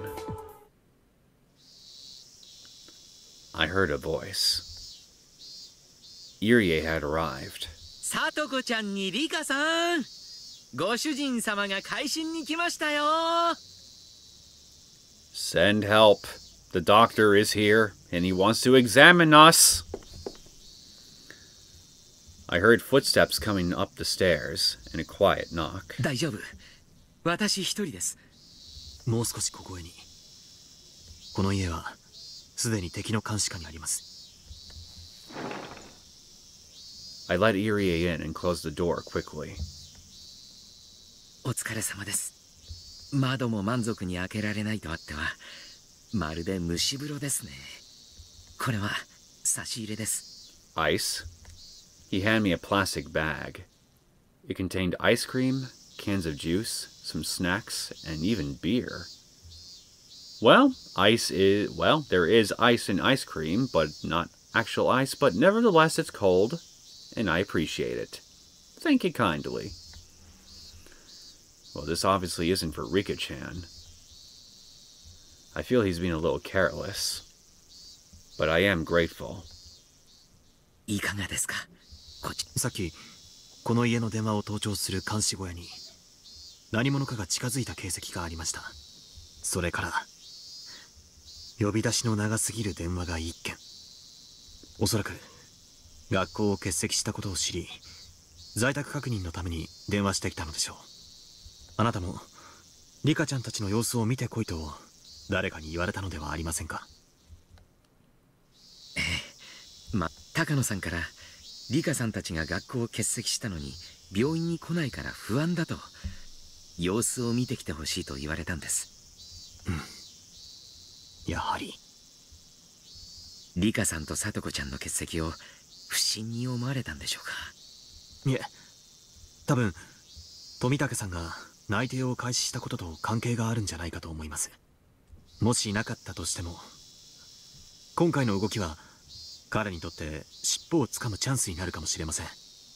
I heard a voice. Irie had arrived. Satoko-chan ni Rika-san! ご主人様が回診に来ましたよ! Send help. The doctor is here, and he wants to examine us. I heard footsteps coming up the stairs and a quiet knock. 大丈夫。私一人です。 もう少しここへに。この家はすでに敵の監視下にあります。 I let Irie in and closed the door quickly. お疲れ様です。窓も満足に開けられないとあっては、まるで蒸し風呂ですね。これは差し入れです。 Ice? He handed me a plastic bag. It contained ice cream, cans of juice, some snacks, and even beer. Well, ice is... well, there is ice in ice cream, but not actual ice, but nevertheless it's cold, and I appreciate it. Thank you kindly. Well, this obviously isn't for Rika-chan. I feel he's being a little careless, but I am grateful. いかがですか? さっきこの家の電話を盗聴する監視小屋に何者かが近づいた形跡がありました。それから呼び出しの長すぎる電話が一件。おそらく学校を欠席したことを知り、在宅確認のために電話してきたのでしょう。あなたもリカちゃんたちの様子を見てこいと誰かに言われたのではありませんか？ ええ、ま、高野さんからリカさんたちが学校を欠席したのに病院に来ないから不安だと、様子を見てきてほしいと言われたんです。 うん、やはりリカさんとさとこちゃんの欠席を不審に思われたんでしょうか？ いえ、多分富武さんが内定を開始したことと関係があるんじゃないかと思います。もしなかったとしても、今回の動きは彼にとって尻尾をつかむチャンスになるかもしれません。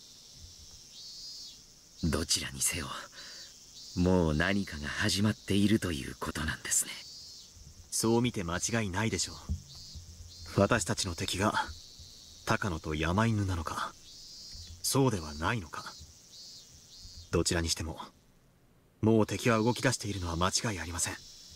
どちらにせよ、もう何かが始まっているということなんですね。 そう見て間違いないでしょう。私たちの敵が高野と山犬なのか、そうではないのか。どちらにしてももう敵は動き出しているのは間違いありません。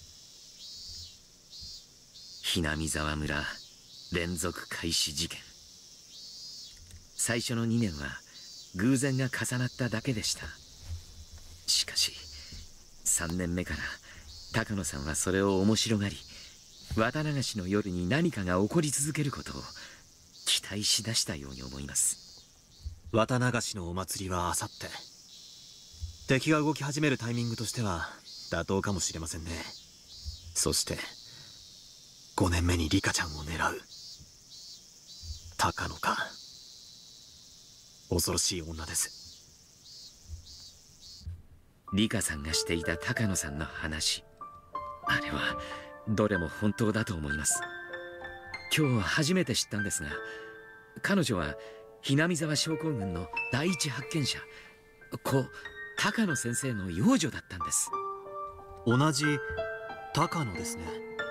ひなみ沢村連続開始事件、最初のにねんは偶然が重なっただけでした。しかしさんねんめから高野さんはそれを面白がり、綿流しの夜に何かが起こり続けることを期待しだしたように思います。 綿流しのお祭りはあさって。敵が動き始めるタイミングとしては妥当かもしれませんね。そしてごねんめにリカちゃんを狙う高野か。恐ろしい女です。 リカさんがしていた高野さんの話、あれはどれも本当だと思います。今日初めて知ったんですが、彼女はひなみ沢症候群の第一発見者、故高野先生の養女だったんです。 同じ高野ですね。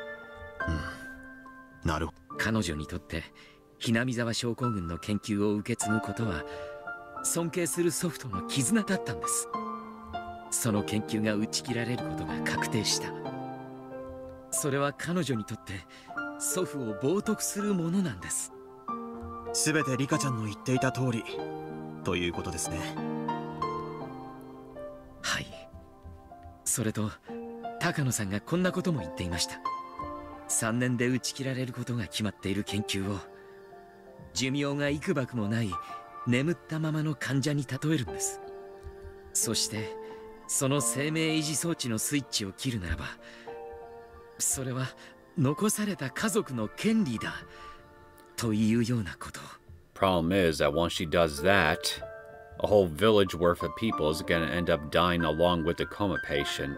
うん、なるほど。 彼女にとってひなみ沢症候群の研究を受け継ぐことは尊敬する祖父との絆だったんです。その研究が打ち切られることが確定した。それは彼女にとって祖父を冒涜するものなんです。 全てリカちゃんの言っていた通りということですね。 はい。それと高野さんがこんなことも言っていました。 さんねんで打ち切られることが決まっている研究を寿命が幾ばくもない眠ったままの患者に例えるんです。そしてその生命維持装置のスイッチを切るならば、それは残された家族の権利だというようなこと。 Problem is that once she does that, a whole village worth of people is gonna end up dying along with the coma patient.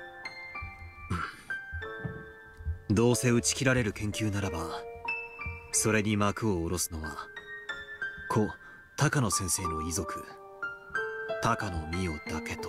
どうせ打ち切られる研究ならば、それに幕を下ろすのは故高野先生の遺族高野美代だけと。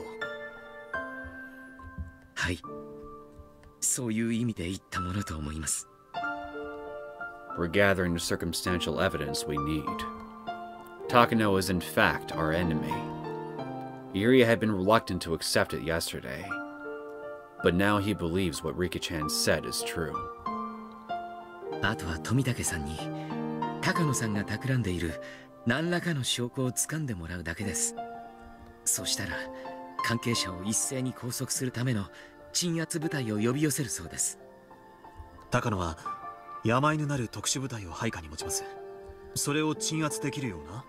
はい、そういう意味で言ったものと思います。 We're gathering the circumstantial evidence we need. Takano is in fact our enemy. Iria had been reluctant to accept it yesterday, but now he believes what Rika-chan said is true. あとは富武さんに高野さんが企んでいる何らかの証拠を掴んでもらうだけです。そしたら関係者を一斉に拘束するための鎮圧部隊を呼び寄せるそうです。 高野は山犬なる特殊部隊を配下に持ちます。それを鎮圧できるような。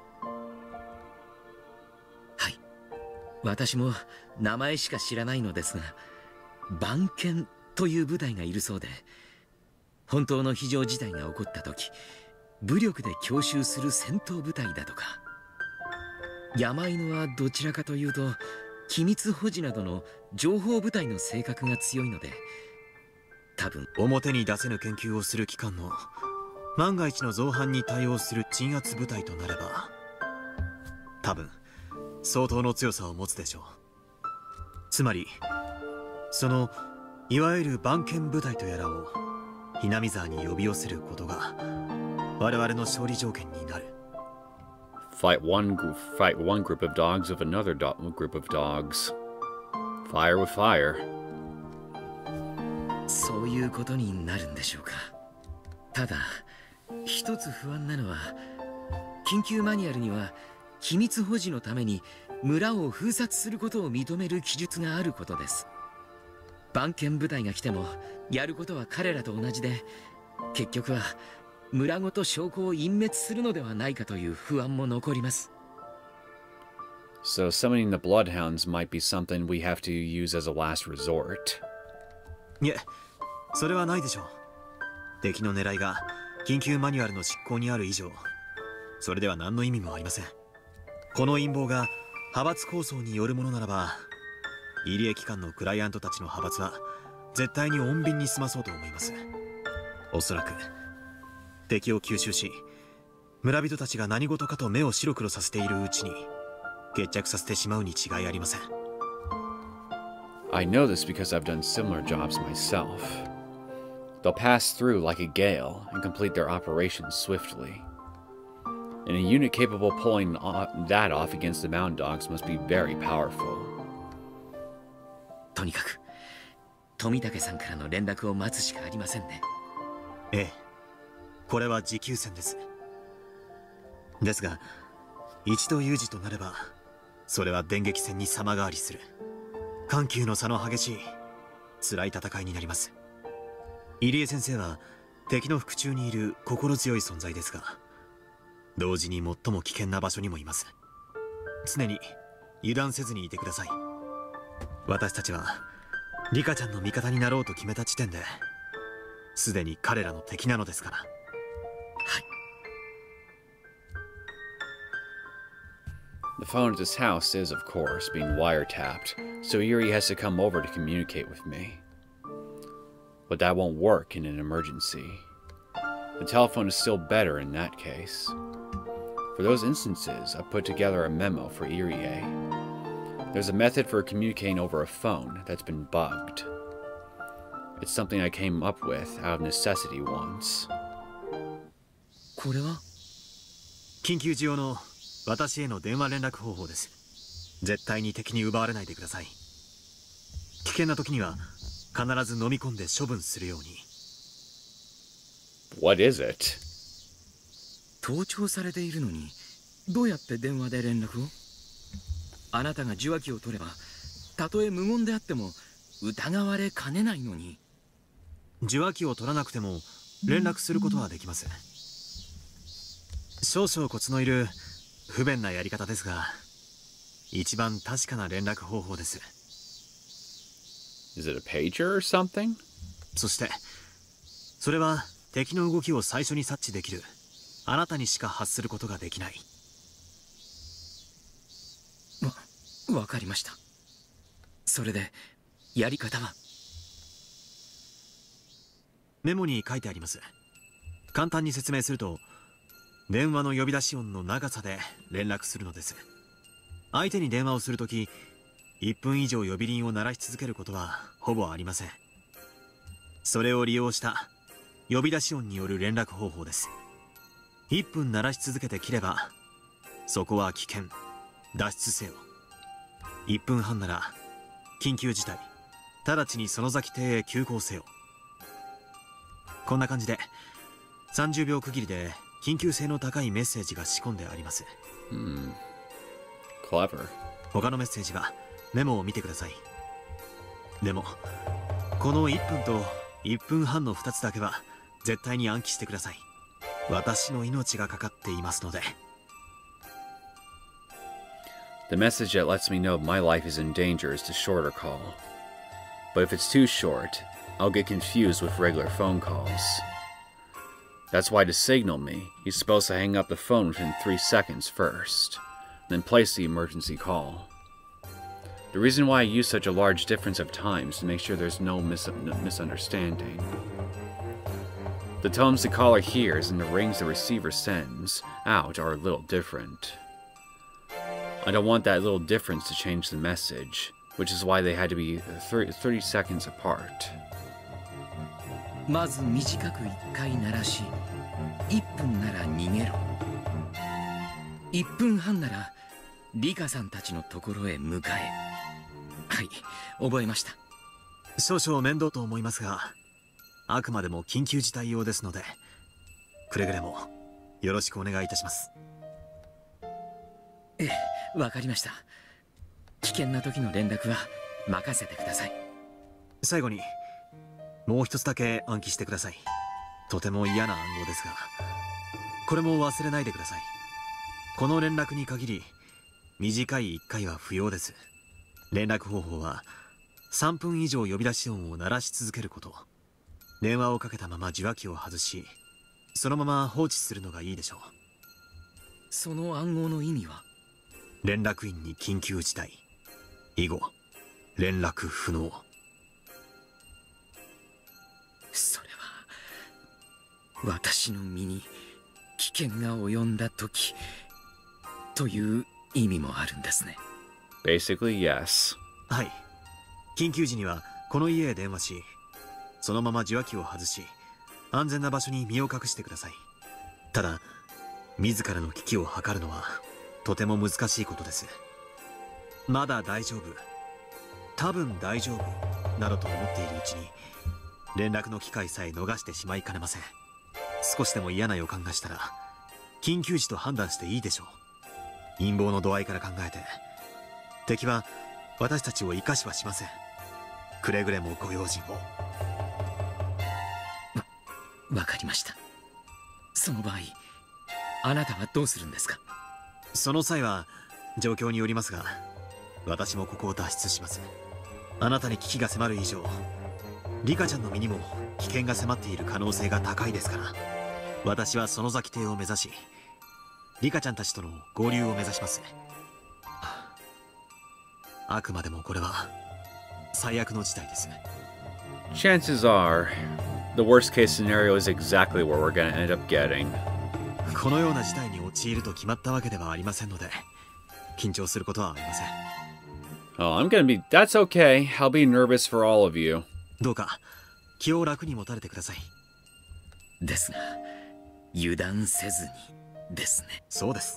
はい、私も名前しか知らないのですが、番犬という部隊がいるそうで、本当の非常事態が起こった時武力で強襲する戦闘部隊だとか。山犬はどちらかというと機密保持などの情報部隊の性格が強いので、多分表に出せぬ研究をする機関の万が一の造反に対応する鎮圧部隊となれば、多分相当の強さを持つでしょう。つまりそのいわゆる番犬部隊とやらをひなみ沢に呼び寄せることが我々の勝利条件になる。 Fight one group, fight one group of dogs with another do group of dogs. Fire with fire. そういうことになるんでしょうか。ただ一つ不安なのは、緊急マニュアルには機密保持のために村を封殺することを認める記述があることです。番犬部隊が来てもやることは彼らと同じで、結局は村ごと証拠を隠滅するのではないかという不安も残ります。 So summoning the bloodhounds might be something we have to use as a last resort. いえ、それはないでしょう。敵の狙いが緊急マニュアルの執行にある以上、それでは何の意味もありません。この陰謀が派閥抗争によるものならば、入江機関のクライアントたちの派閥は絶対に穏便に済まそうと思います。おそらく敵を吸収し、村人たちが何事かと目を白黒させているうちに決着させてしまうに違いありません。 I know this because I've done similar jobs myself. They'll pass through like a gale and complete their operations swiftly. And a unit capable of pulling that off against the mountain dogs must be very powerful. とにかく富武さんからの連絡を待つしかありませんね。 ええ、これは持久戦です。ですが一度有事となれば、それは電撃戦に様変わりする。緩急の差の激しい辛い戦いになります。入江先生は敵の腹中にいる心強い存在ですが、同時に最も危険な場所にもいます。常に油断せずにいてください。私たちはリカちゃんの味方になろうと決めた時点で、すでに彼らの敵なのですから。はい。 The phone at his house is, of course, being wiretapped, so Yuri has to come over to communicate with me. But that won't work in an emergency. The telephone is still better in that case. For those instances, I've put together a memo for Irie. There's a method for communicating over a phone that's been bugged. It's something I came up with out of necessity once. これは緊急時用の私への電話連絡方法です。絶対に敵に奪われないでください。危険な時には必ず飲み込んで処分するように。 What is it? 盗聴されているのにどうやって電話で連絡を？あなたが受話器を取れば、たとえ無言であっても疑われかねないのに。 受話器を取らなくても連絡することはできます。少々コツのいる不便なやり方ですが、一番確かな連絡方法です。 Is it a pager or something? そして、それは敵の動きを最初に察知できるあなたにしか発することができない。 わ、わかりました。それで、やり方は？ メモに書いてあります。簡単に説明すると、電話の呼び出し音の長さで連絡するのです。相手に電話をするとき、いっぷん以上呼び鈴を鳴らし続けることはほぼありません。それを利用した呼び出し音による連絡方法です。いっぷん鳴らし続けて切れば、そこは危険、脱出せよ。いっぷんはんなら、緊急事態、直ちに園崎邸へ急行せよ。こんな感じで、さんじゅうびょう区切りで緊急性の高いメッセージが仕込んであります。 Hmm. Clever. 他のメッセージはメモを見てください。でも、このいっぷんといっぷんはんのふたつだけは絶対に暗記してください。私の命がかかっていますので。 The message that lets me know my life is in danger is the shorter call. But if it's too short, I'll get confused with regular phone calls. That's why to signal me, he's supposed to hang up the phone within three seconds first, then place the emergency call. The reason why I use such a large difference of time is to make sure there's no mis misunderstanding. The tones the caller hears and the rings the receiver sends out are a little different. I don't want that little difference to change the message, which is why they had to be thirty seconds apart. まず短くいっかい鳴らし、いっぷんなら逃げろ。いっぷんはんならリカさんたちのところへ向かえ。はい、覚えました。 少々面倒と思いますが、あくまでも緊急事態用ですので、くれぐれもよろしくお願いいたします。 ええ、わかりました。危険な時の連絡は任せてください。 最後にもう一つだけ暗記してください。とても嫌な暗号ですが、これも忘れないでください。この連絡に限り短いいっかいは不要です。連絡方法はさんぷん以上呼び出し音を鳴らし続けること。電話をかけたまま受話器を外し、そのまま放置するのがいいでしょう。 その暗号の意味は？ 連絡員に緊急事態、以後連絡不能。 それは私の身に危険が及んだ時という意味もあるんですね。 Basically, yes. はい。緊急時にはこの家へ電話し、そのまま受話器を外し、安全な場所に身を隠してください。ただ、自らの危機を図るのはとても難しいことです。まだ大丈夫、多分大丈夫などと思っているうちに、連絡の機会さえ逃してしまいかねません。少しでも嫌な予感がしたら緊急時と判断していいでしょう。陰謀の度合いから考えて、敵は私たちを生かしはしません。くれぐれもご用心を。 わ、わかりました。その場合、あなたはどうするんですか？ その際は状況によりますが、私もここを脱出します。あなたに危機が迫る以上、リカちゃんの身にも危険が迫っている可能性が高いですから、私は園崎邸を目指し、リカちゃんたちとの合流を目指します。あくまでもこれは最悪の事態です。 Chances are, the worst case scenario is exactly where we're gonna end up getting. このような事態に陥ると決まったわけではありませんので、緊張することはありません。 Oh, I'm gonna be... That's okay. I'll be nervous for all of you. どうか気を楽に持たれてください。 ですが、油断せずにですね。 そうです。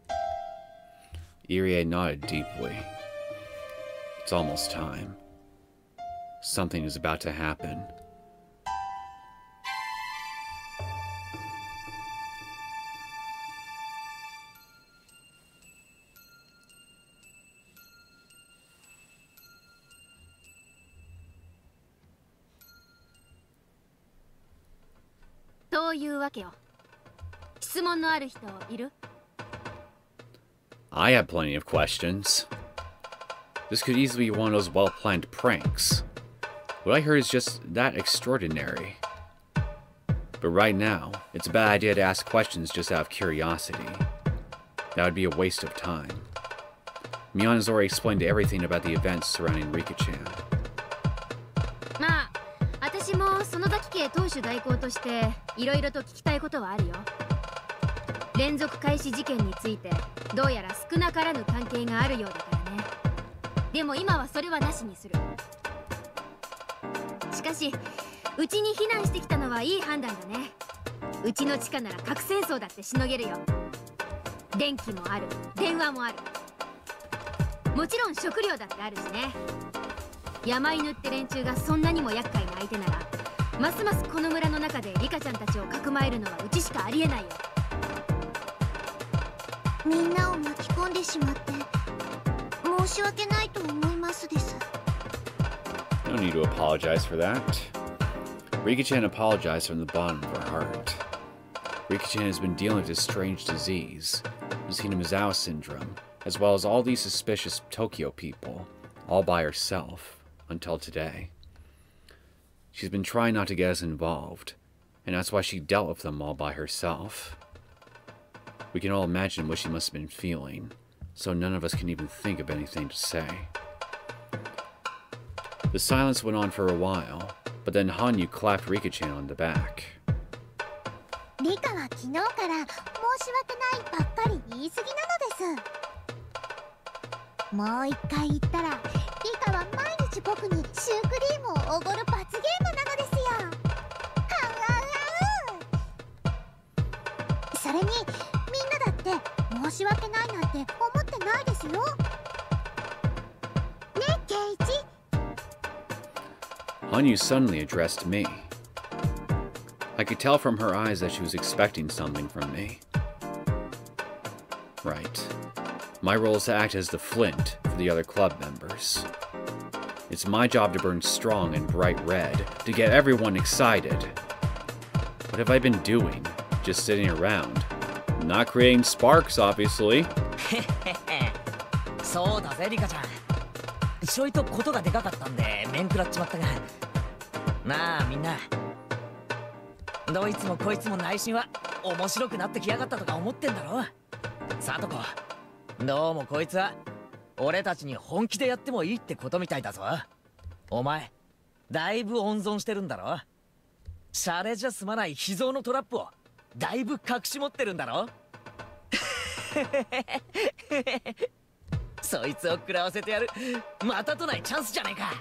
Irie nodded deeply. It's almost time. Something is about to happen. そういうわけよ。質問のある人いる？ I have plenty of questions. This could easily be one of those well-planned pranks. What I heard is just that extraordinary. But right now, it's a bad idea to ask questions just out of curiosity. That would be a waste of time. Mion has already explained everything about the events surrounding Rika-chan. まあ、私も園崎家当主代行としていろいろと聞きたいことはあるよ。連続開始事件についてどうやら少なからぬ関係があるようだからね。でも今はそれはなしにする。しかしうちに避難してきたのはいい判断だね。うちの地下なら核戦争だってしのげるよ。電気もある、電話もある。もちろん食料だってあるしね。山犬って連中がそんなにも厄介な相手なら、ますますこの村の中でリカちゃんたちをかくまえるのはうちしかありえないよ。 みんなを巻き込んでしまって申し訳ないと思いますです。 No need to apologize for that. Rika-chan apologized from the bottom of her heart. Rika-chan has been dealing with this strange disease, Tsukino-Mizawa syndrome, as well as all these suspicious Tokyo people, all by herself, until today. She's been trying not to get us involved, and that's why she dealt with them all by herself. We can all imagine what she must have been feeling, so none of us can even think of anything to say. The silence went on for a while, but then Hanyu clapped Rika-chan on the back. リカは昨日から申し訳ないばっかり言い過ぎなのです。もう一回言ったらリカは毎日僕にシュークリームをおごる罰ゲームなのですよ。はうはう。それにみんなだって申し訳ないなんて思ってないですよ。ね、ケイイチ。 Hanyu suddenly addressed me. I could tell from her eyes that she was expecting something from me. Right. My role is to act as the flint for the other club members. It's my job to burn strong and bright red, to get everyone excited. What have I been doing? Just sitting around. Not creating sparks, obviously. そうだぜ、リカちゃん。ちょいとことがでかかったんで面食らっちまったが。なあみんな。どいつもこいつも内心は面白くなってきやがったとか思ってんだろ。さとこ、どうもこいつは俺たちに本気でやってもいいってことみたいだぞ。お前だいぶ温存してるんだろ。シャレじゃ済まない秘蔵のトラップをだいぶ隠し持ってるんだろ。そいつを食らわせてやるまたとないチャンスじゃねえか。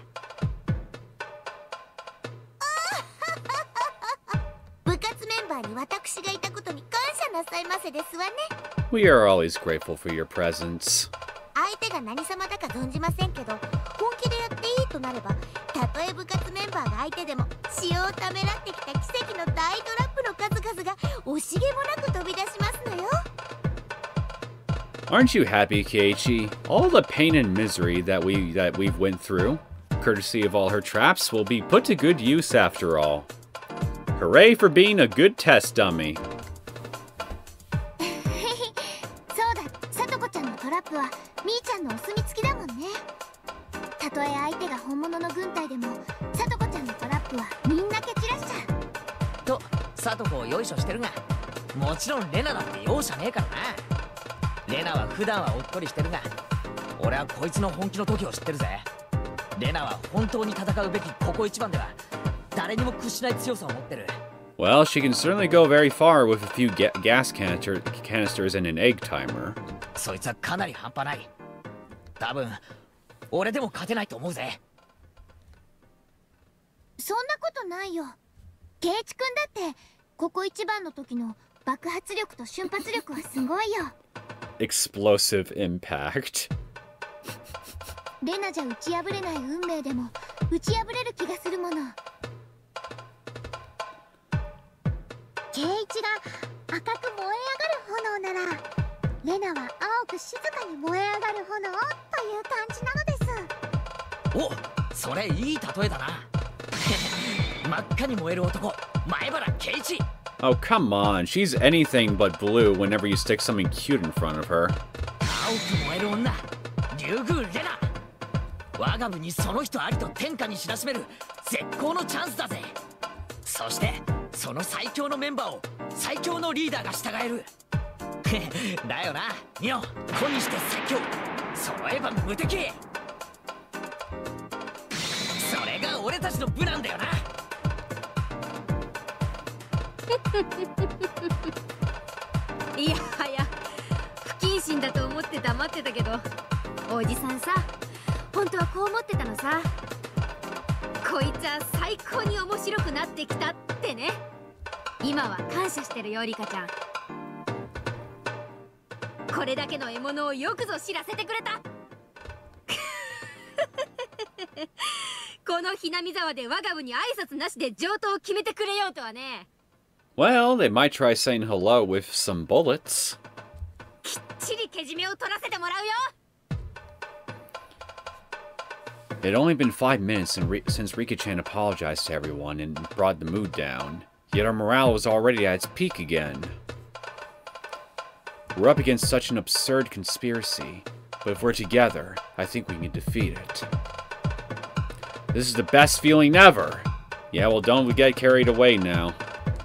部活メンバーに私がいたことに感謝なさいませですわね。 We are always grateful for your presence. 相手が何様だか存じませんけど、本気でやっていいとなれば、たとえ部活メンバーが相手でも塩をためらってきた奇跡の大トラップの数々が惜しげもなく飛び出しますのよ。 Aren't you happy, Keiichi? All the pain and misery that we that we've went through, courtesy of all her traps, will be put to good use after all. Hooray for being a good test dummy. そうだ、さとこちゃんのトラップはみーちゃんのお墨付きだもんね。たとえ相手が本物の軍隊でも、さとこちゃんのトラップはみんな蹴散らしちゃう。 と、さとこをよいしょしてるが、もちろんレナだって容赦ねえからな。レナは普段はおっとりしてるが、俺はこいつの本気の時を知ってるぜ。レナは本当に戦うべきここ一番では誰にも屈しない強さを持ってる。 Well, she can certainly go very far with a few ga gas canister canisters and an egg timer. そいつはかなり半端ない。多分俺でも勝てないと思うぜ。 そんなことないよ。ケイチ君だってここ一番の時の爆発力と瞬発力はすごいよ。 Explosive impact. レナじゃ打ち破れない運命でも打ち破れる気がするもの。ケイイチが赤く燃え上がる炎なら、レナは青く静かに燃え上がる炎という感じなのです。 お、それいい例えだな。真っ赤に燃える男、前原ケイイチ。 Oh, come on. She's anything but blue whenever you stick something cute in front of her. 我が部にその人ありと天下に知らしめる絶好のチャンスだぜ。そしてその最強のメンバーを最強のリーダーが従える。だよな、ニオ。子にして最強、揃えば無敵。それが俺たちの部なんだよな。 いやはや不謹慎だと思って黙ってたけど、おじさんさ、本当はこう思ってたのさ。こいつは最高に面白くなってきたってね。今は感謝してるよ、リカちゃん。これだけの獲物をよくぞ知らせてくれた。このひなみ沢で我が部に挨拶なしで上等を決めてくれようとはね。 Well, they might try saying hello with some bullets. きっちりけじめを取らせてもらうよ。 It had only been five minutes since Rika-chan apologized to everyone and brought the mood down, yet our morale was already at its peak again. We're up against such an absurd conspiracy, but if we're together, I think we can defeat it. This is the best feeling ever! Yeah, well, don't get carried away now.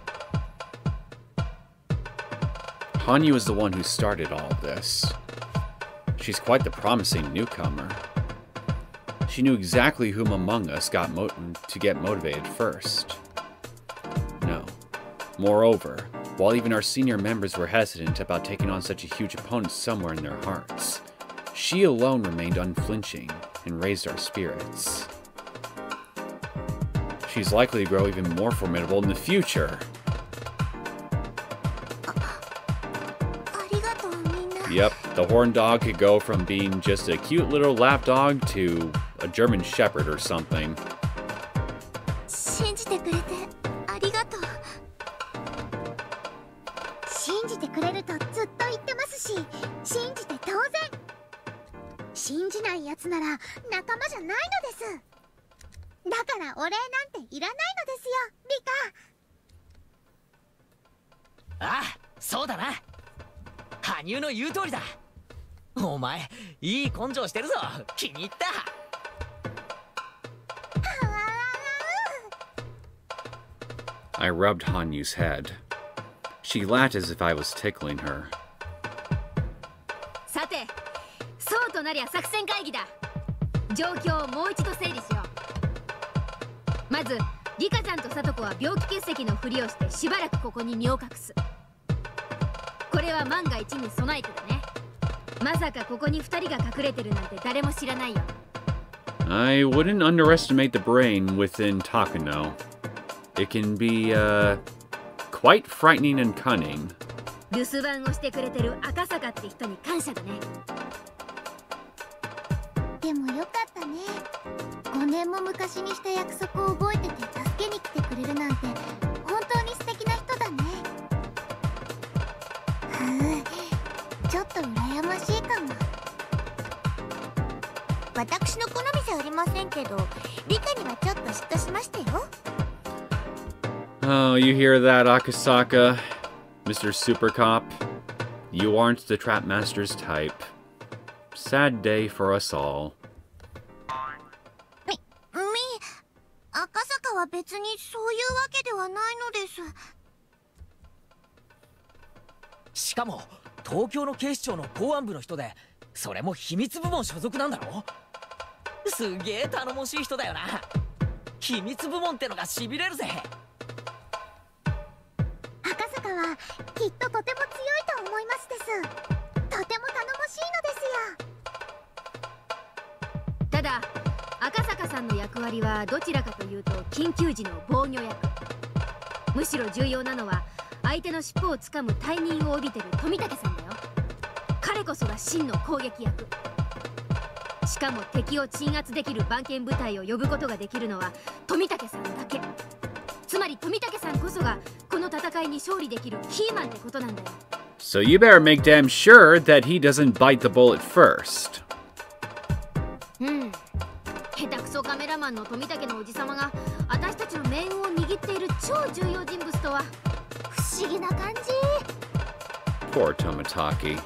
Hanyu is the one who started all of this. She's quite the promising newcomer. She knew exactly whom among us got mo to get motivated first. No. Moreover, while even our senior members were hesitant about taking on such a huge opponent somewhere in their hearts, she alone remained unflinching and raised our spirits. She's likely to grow even more formidable in the future. Yep, the horned dog could go from being just a cute little lap dog to a German Shepherd or something. 信じてくれてありがとう。信じてくれるとずっと言ってますし、信じて当然。信じないやつなら仲間じゃないのです。だからお礼なんていらないのですよ、リカ。 ああ、そうだな。羽生の言う通りだ。お前、いい根性してるぞ。気に入った。 I rubbed Hanyu's head. She laughed as if I was tickling her. さて、そうとなりゃ作戦会議だ。状況をもう一度整理しよう。まず、リカちゃんとサトコは病気欠席のふりをしてしばらくここに身を隠す。これは万が一に備えてだね。まさかここに二人が隠れてるなんて誰も知らないよ。 I wouldn't underestimate the brain within Takano. It can be, uh, quite frightening and cunning. 留守番をしてくれてる赤坂って人に感謝だね。 でもよかったね。ごねんも昔にした約束を覚えてて助けに来てくれるなんて本当に素敵な人だね。ふう、ちょっと羨ましいかも。私の好みじゃありませんけど、リカにはちょっと嫉妬しましたよ。 Oh, you hear that, Akasaka? Mister Super Cop? You aren't the Trap Master's type. Sad day for us all. み、み、赤坂は別にそういうわけではないのです。 しかも、東京の警視庁の公安部の人で、それも秘密部門所属なんだろ？すげえ頼もしい人だよな。秘密部門ってのがしびれるぜ。 赤坂はきっととても強いと思いますです。とても頼もしいのですよ。 ただ赤坂さんの役割はどちらかというと緊急時の防御役。むしろ重要なのは相手の尻尾をつかむタイミングを帯びてる富武さんだよ。彼こそが真の攻撃役。しかも敵を鎮圧できる番犬部隊を呼ぶことができるのは富武さんだけ。つまり富武さんこそがこの戦いに勝利できるキーマンってことなんだよ。 So you better make damn sure that he doesn't bite the bullet first. うん。下手くそカメラマンの富武のおじさまが私たちの命運を握っている超重要人物とは不思議な感じ。 Poor Tomitaki.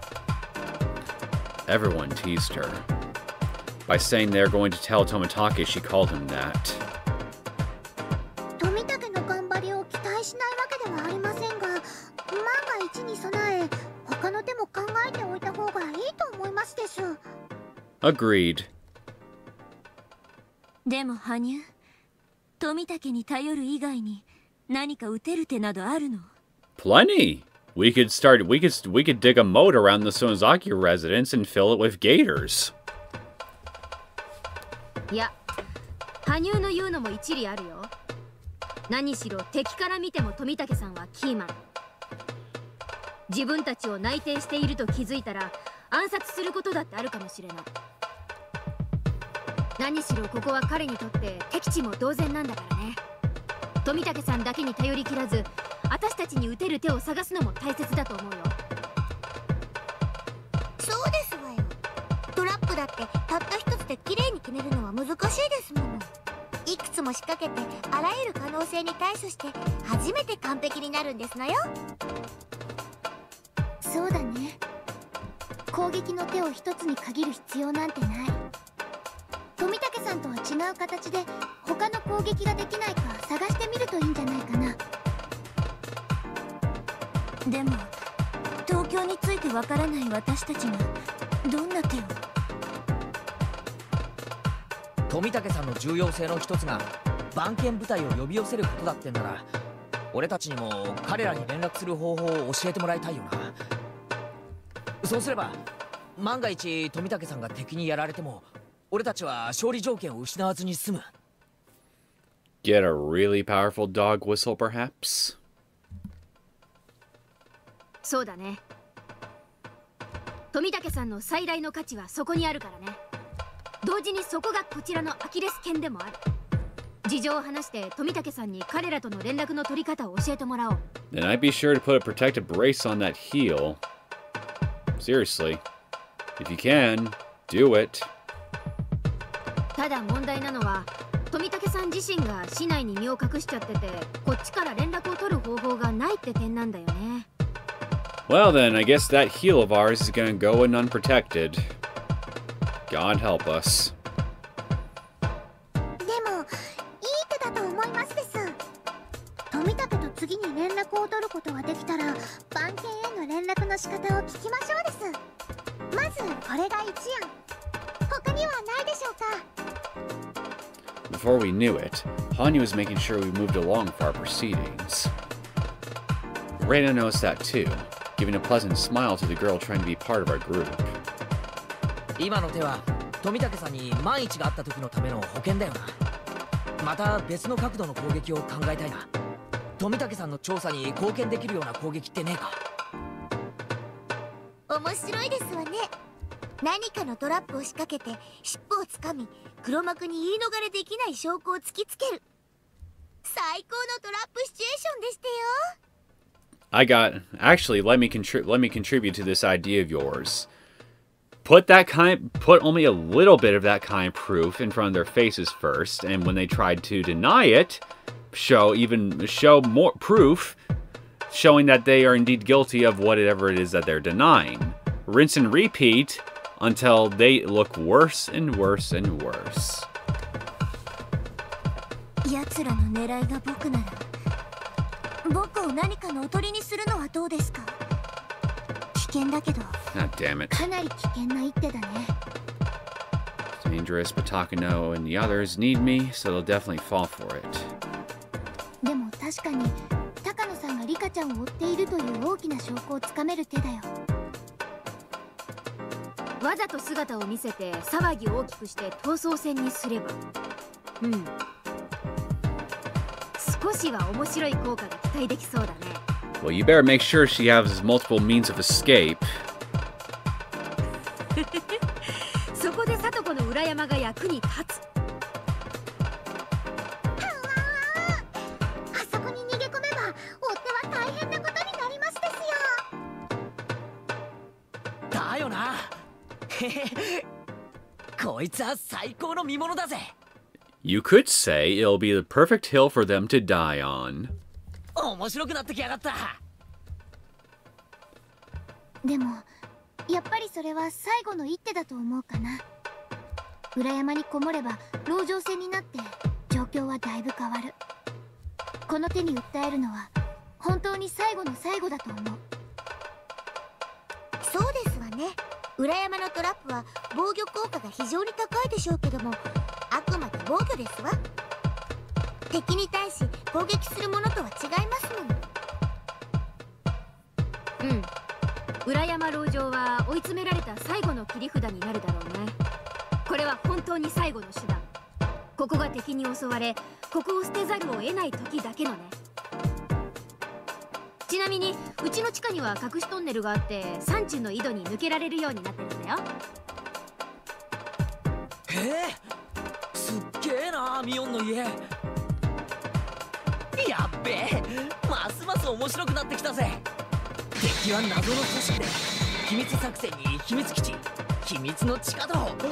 Everyone teased her. By saying they're going to tell Tomitaki she called him that. 富武の頑張りを期待しないわけではありませんが、万が一に備え、他の手も考えておいた方がいいと思いますです。 Agreed. でも羽生、富武に頼る以外に何か打てる手などあるの？ Plenty. We could start. We could. We could dig a moat around the Sonozaki residence and fill it with gators. いや、羽生の言うのも一理あるよ。何しろ敵から見ても富武さんはキーマン。自分たちを内定していると気づいたら暗殺することだってあるかもしれない。何しろここは彼にとって敵地も同然なんだからね。富武さんだけに頼りきらず、私たちに打てる手を探すのも大切だと思うよ。 そうですわよ。トラップだってたった一つで綺麗に決めるのは難しいですもの。いくつも仕掛けてあらゆる可能性に対処して初めて完璧になるんですのよ。 そうだね。攻撃の手を一つに限る必要なんてない。富武さんとは違う形で他の攻撃ができないか探してみるといいんじゃないかな。 でも東京についてわからない私たちがどんな手を？ 富武さんの重要性の一つが番犬部隊を呼び寄せることだってんなら、俺たちにも彼らに連絡する方法を教えてもらいたいよな。そうすれば万が一富武さんが敵にやられても俺たちは勝利条件を失わずに済む。 Get a really powerful dog whistle, perhaps? そうだね。富武さんの最大の価値はそこにあるからね。同時にそこがこちらのアキレス腱でもある。事情を話して富武さんに彼らとの連絡の取り方を教えてもらおう。 Then I'd be sure to put a protective brace on that heel. Seriously. If you can, do it. ただ問題なのは富武さん自身が市内に身を隠しちゃってて、こっちから連絡を取る方法がないって点なんだよね。 Well then, I guess that heel of ours is gonna go in unprotected. God help us. でもいい手だと思いますです。富武と次に連絡を取ることができたら番犬への連絡の仕方を聞きましょうです。まずこれが一案。他にはないでしょうか。 Before we knew it, Hanyu was making sure we moved along for our proceedings. Reina noticed that too, giving a pleasant smile to the girl trying to be part of our group. 今の手は富武さんに万一があった時のための保険だよな。また別の角度の攻撃を考えたいな。富武さんの調査に貢献できるような攻撃ってねえか。 面白いですわね。何かのトラップを仕掛けて尻尾をつかみ、黒幕に言い逃れできない証拠を突きつける。最高のトラップシチュエーションでしたよ。 I got actually let me contribute let me contribute to this idea of yours. Put that kind put only a little bit of that kind of proof in front of their faces first, and when they tried to deny it, show even show more proof showing that they are indeed guilty of whatever it is that they're denying. Rinse and repeat until they look worse and worse and worse. 奴らの狙いが僕なら、僕を何かのおとりにするのはどうですか？危険だけど、 God damn it. かなり危険な一手だね。 It's dangerous, but Takano and the others need me, so they'll definitely fall for it. でも確かに高野さんがリカちゃんを追っているという大きな証拠をつかめる手だよ。 わざと姿を見せて騒ぎを大きくして逃走戦にすれば、うん、少しは面白い効果が期待できそうだね。 Well, you better make sure she has multiple means of escape. そこで聡子の裏山が役に立つ。 あそこに逃げ込めば追手は大変なことになりますですよ。 だよな。こいつは最高の見物だぜ。 You could say it'll be the perfect hill for them to die on. 面白くなってきやがった。 でもやっぱりそれは最後の一手だと思うかな。裏山にこもれば籠城戦になって状況はだいぶ変わる。この手に訴えるのは本当に最後の最後だと思う。 そうですわね。裏山のトラップは防御効果が非常に高いでしょうけども、あくまで防御ですわ。敵に対し攻撃するものとは違いますもん。うん、裏山籠城は追い詰められた最後の切り札になるだろうね。これは本当に最後の手段。ここが敵に襲われ、ここを捨てざるを得ない時だけのね。ちなみにうちの地下には隠しトンネルがあって、山中の井戸に抜けられるようになってるんだよ。 へえ、すっげえなミオンの家。やっべえ、ますます面白くなってきたぜ。敵は謎の組織で、秘密作戦に秘密基地、秘密の地下道。おお、こ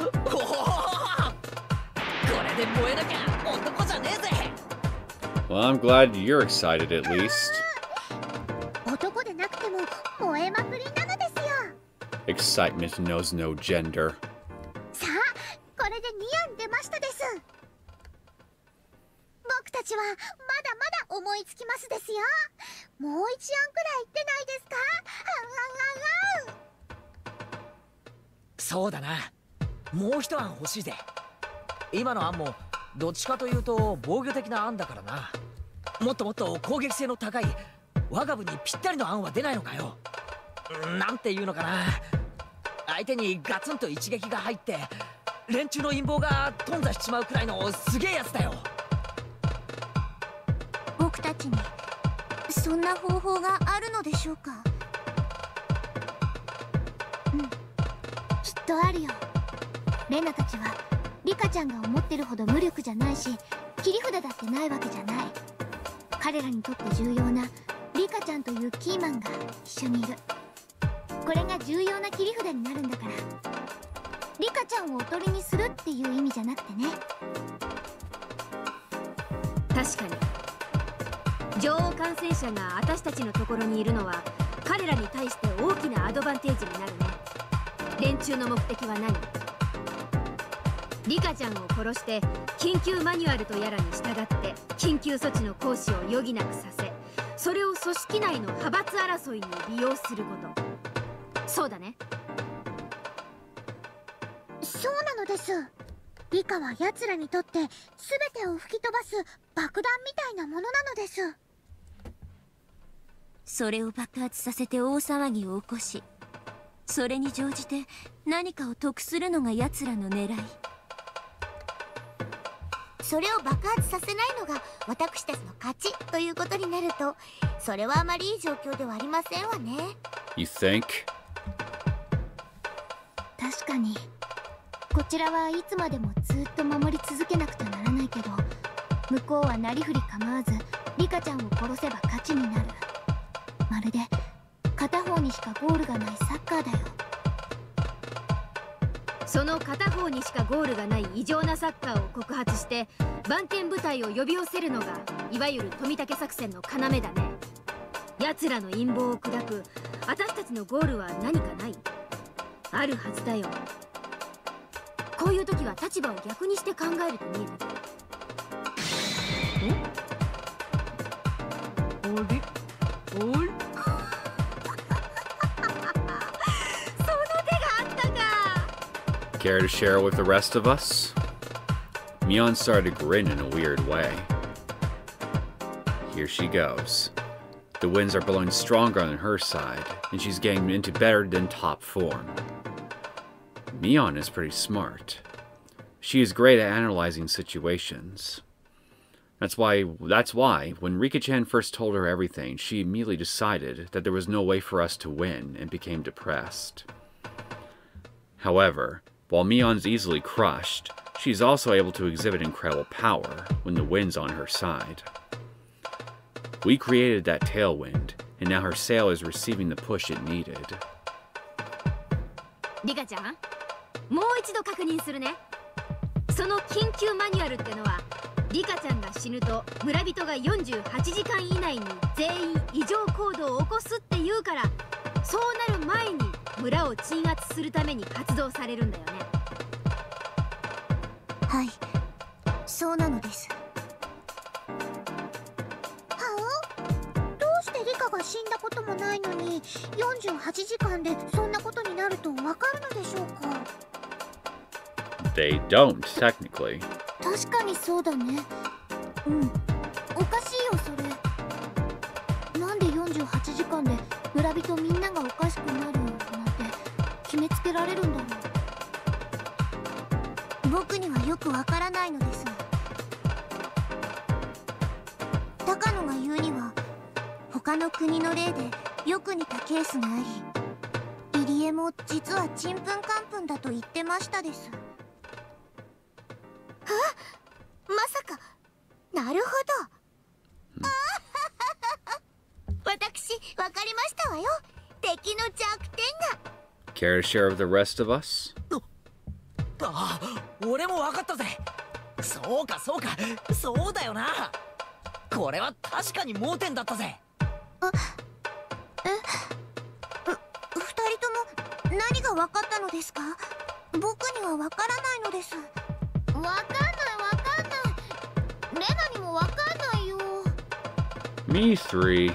れで燃えなきゃ男じゃねえぜ。 Well, I'm glad you're excited at least. 男でなくても燃えまくりなのですよ。 Excitement knows no gender. さあ、これでに案出ましたです。僕たちはまだまだ思いつきますですよ。もう一案くらい言ってないですか？ああああ。 そうだな、もう一案欲しいぜ。今の案もどっちかというと防御的な案だからな。もっともっと攻撃性の高い我が部にぴったりの案は出ないのかよ。なんていうのかな、相手にガツンと一撃が入って連中の陰謀が頓挫しちまうくらいのすげえやつだよ。 僕たちにそんな方法があるのでしょうか？ うん、きっとあるよ。レナたちはリカちゃんが思ってるほど無力じゃないし、切り札だってないわけじゃない。彼らにとって重要なリカちゃんというキーマンが一緒にいる。これが重要な切り札になるんだから、リカちゃんをおとりにするっていう意味じゃなくてね。 確かに女王感染者が私たちのところにいるのは彼らに対して大きなアドバンテージになるね。連中の目的は何？リカちゃんを殺して緊急マニュアルとやらに従って緊急措置の行使を余儀なくさせ、それを組織内の派閥争いに利用すること。そうだね。 そうなのです。リカは奴らにとって全てを吹き飛ばす爆弾みたいなものなのです。 それを爆発させて大騒ぎを起こし、それに乗じて何かを得するのが奴らの狙い。 それを爆発させないのが私たちの勝ちということになると、それはあまりいい状況ではありませんわね。 You think? 確かにこちらはいつまでもずっと守り続けなくてならないけど、向こうはなりふり構わずリカちゃんを殺せば勝ちになる。まるで片方にしかゴールがないサッカーだよ。 その片方にしかゴールがない異常なサッカーを告発して番犬部隊を呼び寄せるのがいわゆる富武作戦の要だね。奴らの陰謀を砕く私たちのゴールは何かない？あるはずだよ。こういう時は立場を逆にして考えると見えた。 おれおれ Care to share it with the rest of us? Mion started to grin in a weird way. Here she goes. The winds are blowing stronger on her side, and she's getting into better than top form. Mion is pretty smart. She is great at analyzing situations. That's why, that's why, when Rika-chan first told her everything, she immediately decided that there was no way for us to win and became depressed. However, while Mion's easily crushed, she's also able to exhibit incredible power when the wind's on her side. We created that tailwind, and now her sail is receiving the push it needed. リカちゃん、もう一度確認するね。その緊急マニュアルってのはリカちゃんが死ぬと村人がよんじゅうはちじかん以内に全員異常行動を起こすって言うから、そうなる前に村を鎮圧するために発動されるんだよね。 はい、そうなのです。 はお、どうしてリカが死んだこともないのによんじゅうはちじかんでそんなことになるとわかるのでしょうか。 They don't, technically. 確かにそうだね。うん、おかしいよそれ。なんでよんじゅうはちじかんで村人みんながおかしくなるなんて決めつけられるんだろう。 僕にはよくわからないのです。高野が言うには他の国の例でよく似たケースがあり、入江も実はちんぷんかんぷんだと言ってましたです。あ、まさか。なるほど。私わかりましたわよ。敵の弱点が。 Care to share with the rest of us? ああ、俺も分かったぜ。そうかそうか、そうだよな。これは確かに盲点だったぜ。 あ、え、ふ、二人とも何が分かったのですか？僕には分からないのです。 わかんないわかんない。レナにもわかんないよ。 Me three.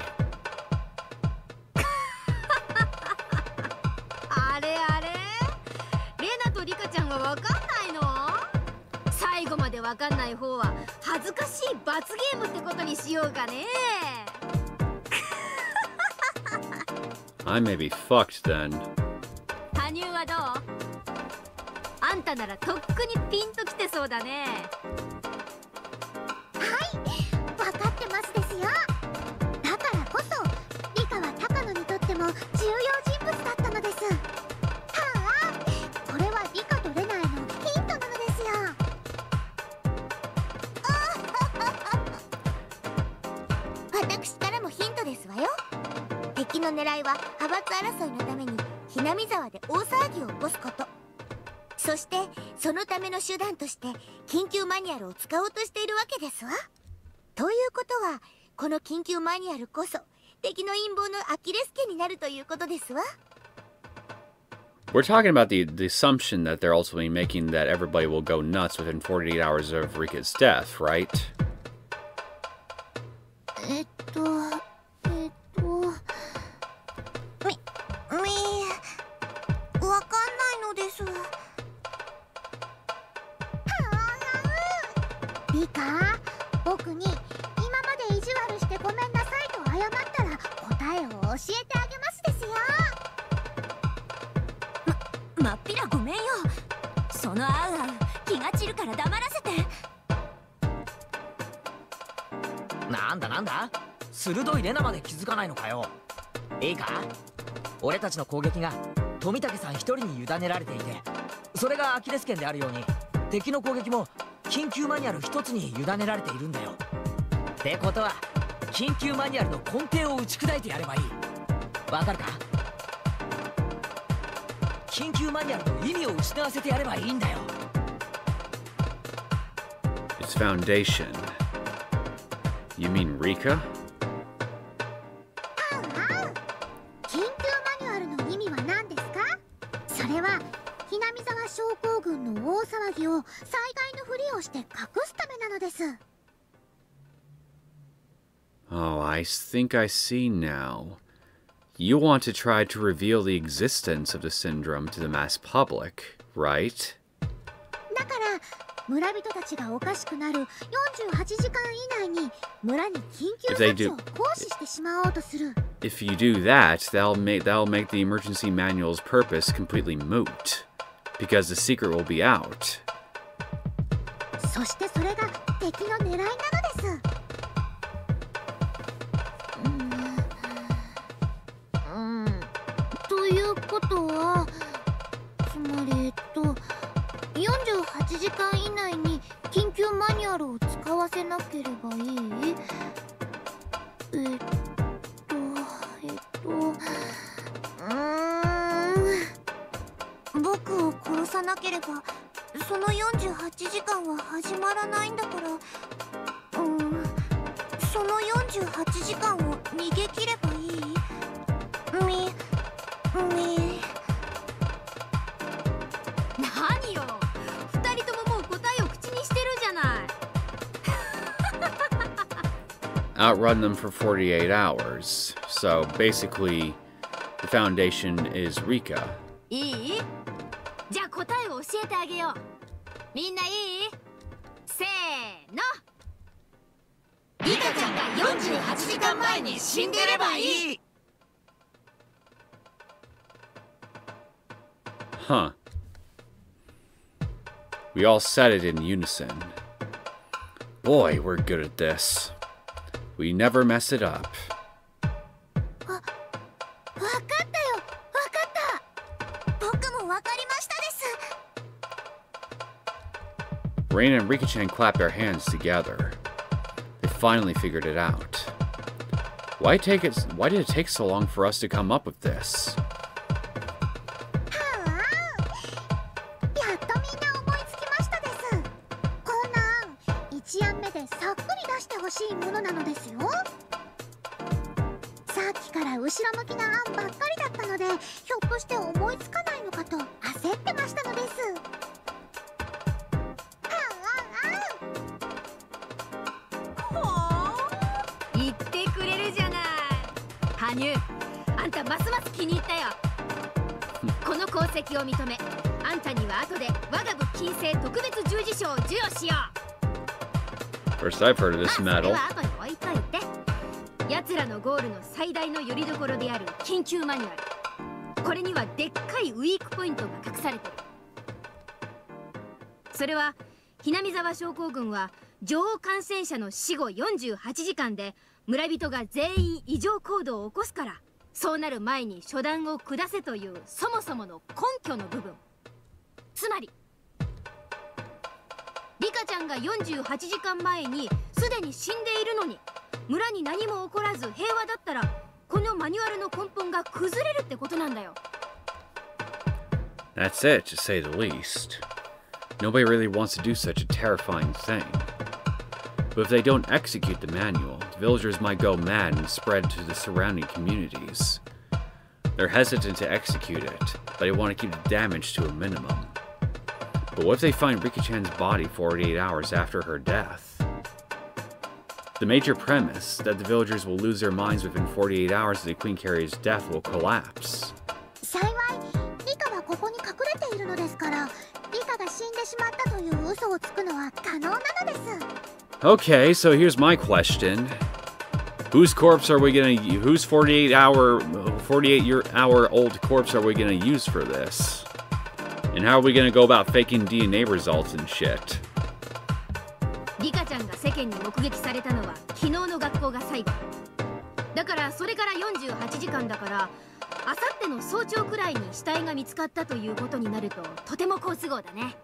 あれあれ、レナとリカちゃんがわかんないの？最後までわかんない方は恥ずかしい罰ゲームってことにしようかね。 I may be fucked then. 羽生はどう？あんたならとっくにピンときてそうだね。 はい、分かってますですよ。だからこそリカは高野にとっても重要人物だったのです。はあ、これはリカとレナへのヒントなのですよ。 私からもヒントですわよ。敵の狙いは派閥争いのためにひなみ沢で大騒ぎを起こすこと。そしてそのための手段として緊急マニュアルを使おうとしているわけですわ。ということはこの緊急マニュアルこそ敵の陰謀のアキレス腱になるということですわ。 We're talking about the, the assumption that they're ultimately making that everybody will go nuts within forty-eight hours of Rika's death, right? えっとえっとみみわかんないのです。リカ、僕に今まで意地悪してごめんなさいと謝ったら答えを教えてあげますですよ。 ま、まっぴらごめんよ。そのあうあう気が散るから黙らせて。 なんだなんだ、鋭いレナまで気づかないのかよ。いいか、俺たちの攻撃が富武さん一人に委ねられていて、それがアキレス腱であるように敵の攻撃も緊急マニュアル一つに委ねられているんだよ。ってことは緊急マニュアルの根底を打ち砕いてやればいい。わかるか？緊急マニュアルの意味を失わせてやればいいんだよ。 Its foundation. You mean Rika? はあ、緊急マニュアルの意味は何ですか？それはひなみ沢症候群の大騒ぎを災害のふりをして隠すためなのです。 Oh, I think I see now. You want to try to reveal the existence of the syndrome to the mass public, right? だから村人たちがおかしくなるよんじゅうはちじかん以内に村に緊急措置を行使してしまおうとする。 If you do that, that'll make, that'll make the emergency manual's purpose completely moot, because the secret will be out. そしてそれが敵の狙いなのです。うん、うん、ということはつまりえっとよんじゅうはちじかん以内に緊急マニュアルを使わせなければいい。えっとえっとうーん、 僕を殺さなければそのよんじゅうはちじかんは始まらないんだから、うーん、そのよんじゅうはちじかんを逃げ切ればいい？み、み。 何よ、二人とももう答えを口にしてるじゃない。 Outrun them for forty-eight hours. So basically, the foundation is Rika. いい？じゃあ答えを教えてあげよう。みんないい？せーの。リカちゃんがよんじゅうはちじかんまえに死んでればいい。 Huh. We all said it in unison. Boy, we're good at this. We never mess it up. わ、わかったよ、わかった。僕もわかりましたです。 Rain and Rika-chan clapped their hands together. They finally figured it out. Why take it? Why did it take so long for us to come up with this? やっとみんな思いつきましたです。こんなん一案目でさっくり出してほしいものなのですよ。さっきから後ろ向きな案ばっかりだったので、ひょっとして思いつかないのかと焦ってましたのです。 言ってくれるじゃない。羽生、あんたますます気に入ったよ。この功績を認め、あんたには後で我が部金星特別十字章を授与しよう。 First I've heard of this まあ、それ medal. は後に置いといて。奴らのゴールの最大の拠り所である緊急マニュアル。これにはでっかいウィークポイントが隠されてる。それはひなみ沢症候群は女王感染者の死後よんじゅうはちじかんで村人が全員異常行動を起こすから、そうなる前に初段を下せというそもそもの根拠の部分。つまりリカちゃんがよんじゅうはちじかんまえにすでに死んでいるのに、村に何も起こらず平和だったら、このマニュアルの根本が崩れるってことなんだよ。 That's it, to say the least. Nobody really wants to do such a terrifying thing. But if they don't execute the manual, the villagers might go mad and spread to the surrounding communities. They're hesitant to execute it, but they want to keep the damage to a minimum. But what if they find Rika-chan's body forty-eight hours after her death? The major premise, that the villagers will lose their minds within forty-eight hours of the Queen Carrier's death, will collapse. 幸いリカはここに隠れているのですから、リカが死んでしまったという嘘をつくのは可能なのです。 Okay, so here's my question. Whose corpse are we gonna whose forty-eight hour forty-eight year hour old corpse are we gonna use for this? And how are we gonna go about faking D N A results and shit? リカちゃんが世間に目撃されたのは昨日の学校が最後だから、それからよんじゅうはちじかんだから、あさっての早朝くらいに死体が見つかったということになるととても好都合だね。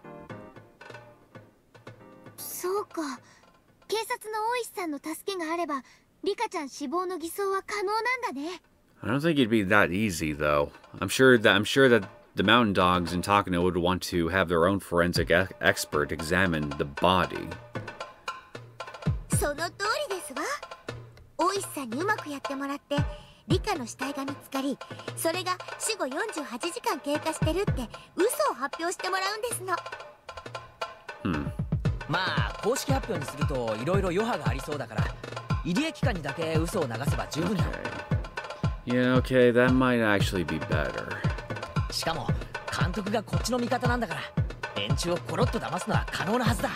そうか、警察の大石さんの助けがあればリカちゃん死亡の偽装は可能なんだね。 I don't think it'd be that easy though. I'm sure that I'm sure that the Mountain Dogs in Takano would want to have their own forensic e- expert examine the body. その通りですわ。大石さんにうまくやってもらって、リカの死体が見つかり、それが死後よんじゅうはちじかん経過してるって嘘を発表してもらうんですの。 Hmm. まあ公式発表にするといろいろ余波がありそうだから、入江機関にだけ嘘を流せば十分だ。 Yeah, okay, that might actually be better. しかも監督がこっちの味方なんだから、連中をコロッと騙すのは可能なはずだ。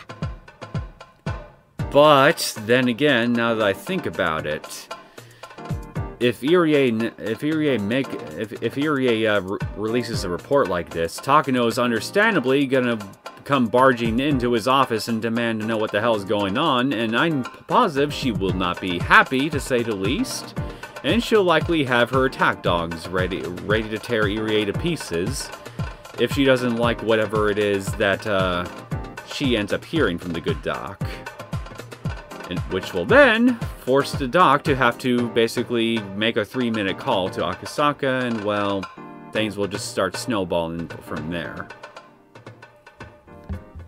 But then again, now that I think about it, if Irie if Irie make if if Irie uh, re releases a report like this, Takano is understandably gonna come barging into his office and demand to know what the hell is going on, and I'm positive she will not be happy, to say the least, and she'll likely have her attack dogs ready ready to tear Irie to pieces if she doesn't like whatever it is that uh, she ends up hearing from the good doc. And which will then force the doc to have to basically make a three minute call to Akasaka, and well, things will just start snowballing from there.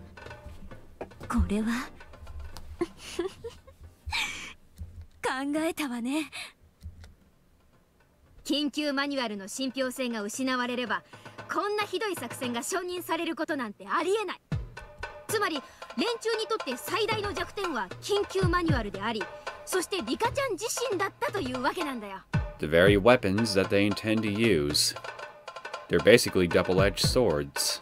れは考えたわね。 緊急マニュアルの信憑性が失われればこんなひどい作戦が承認されることなんてありえない。つまり連中にとって最大の弱点は緊急マニュアルであり、そしてリカちゃん自身だったというわけなんだよ。 The very weapons that they intend to use. They're basically double-edged swords.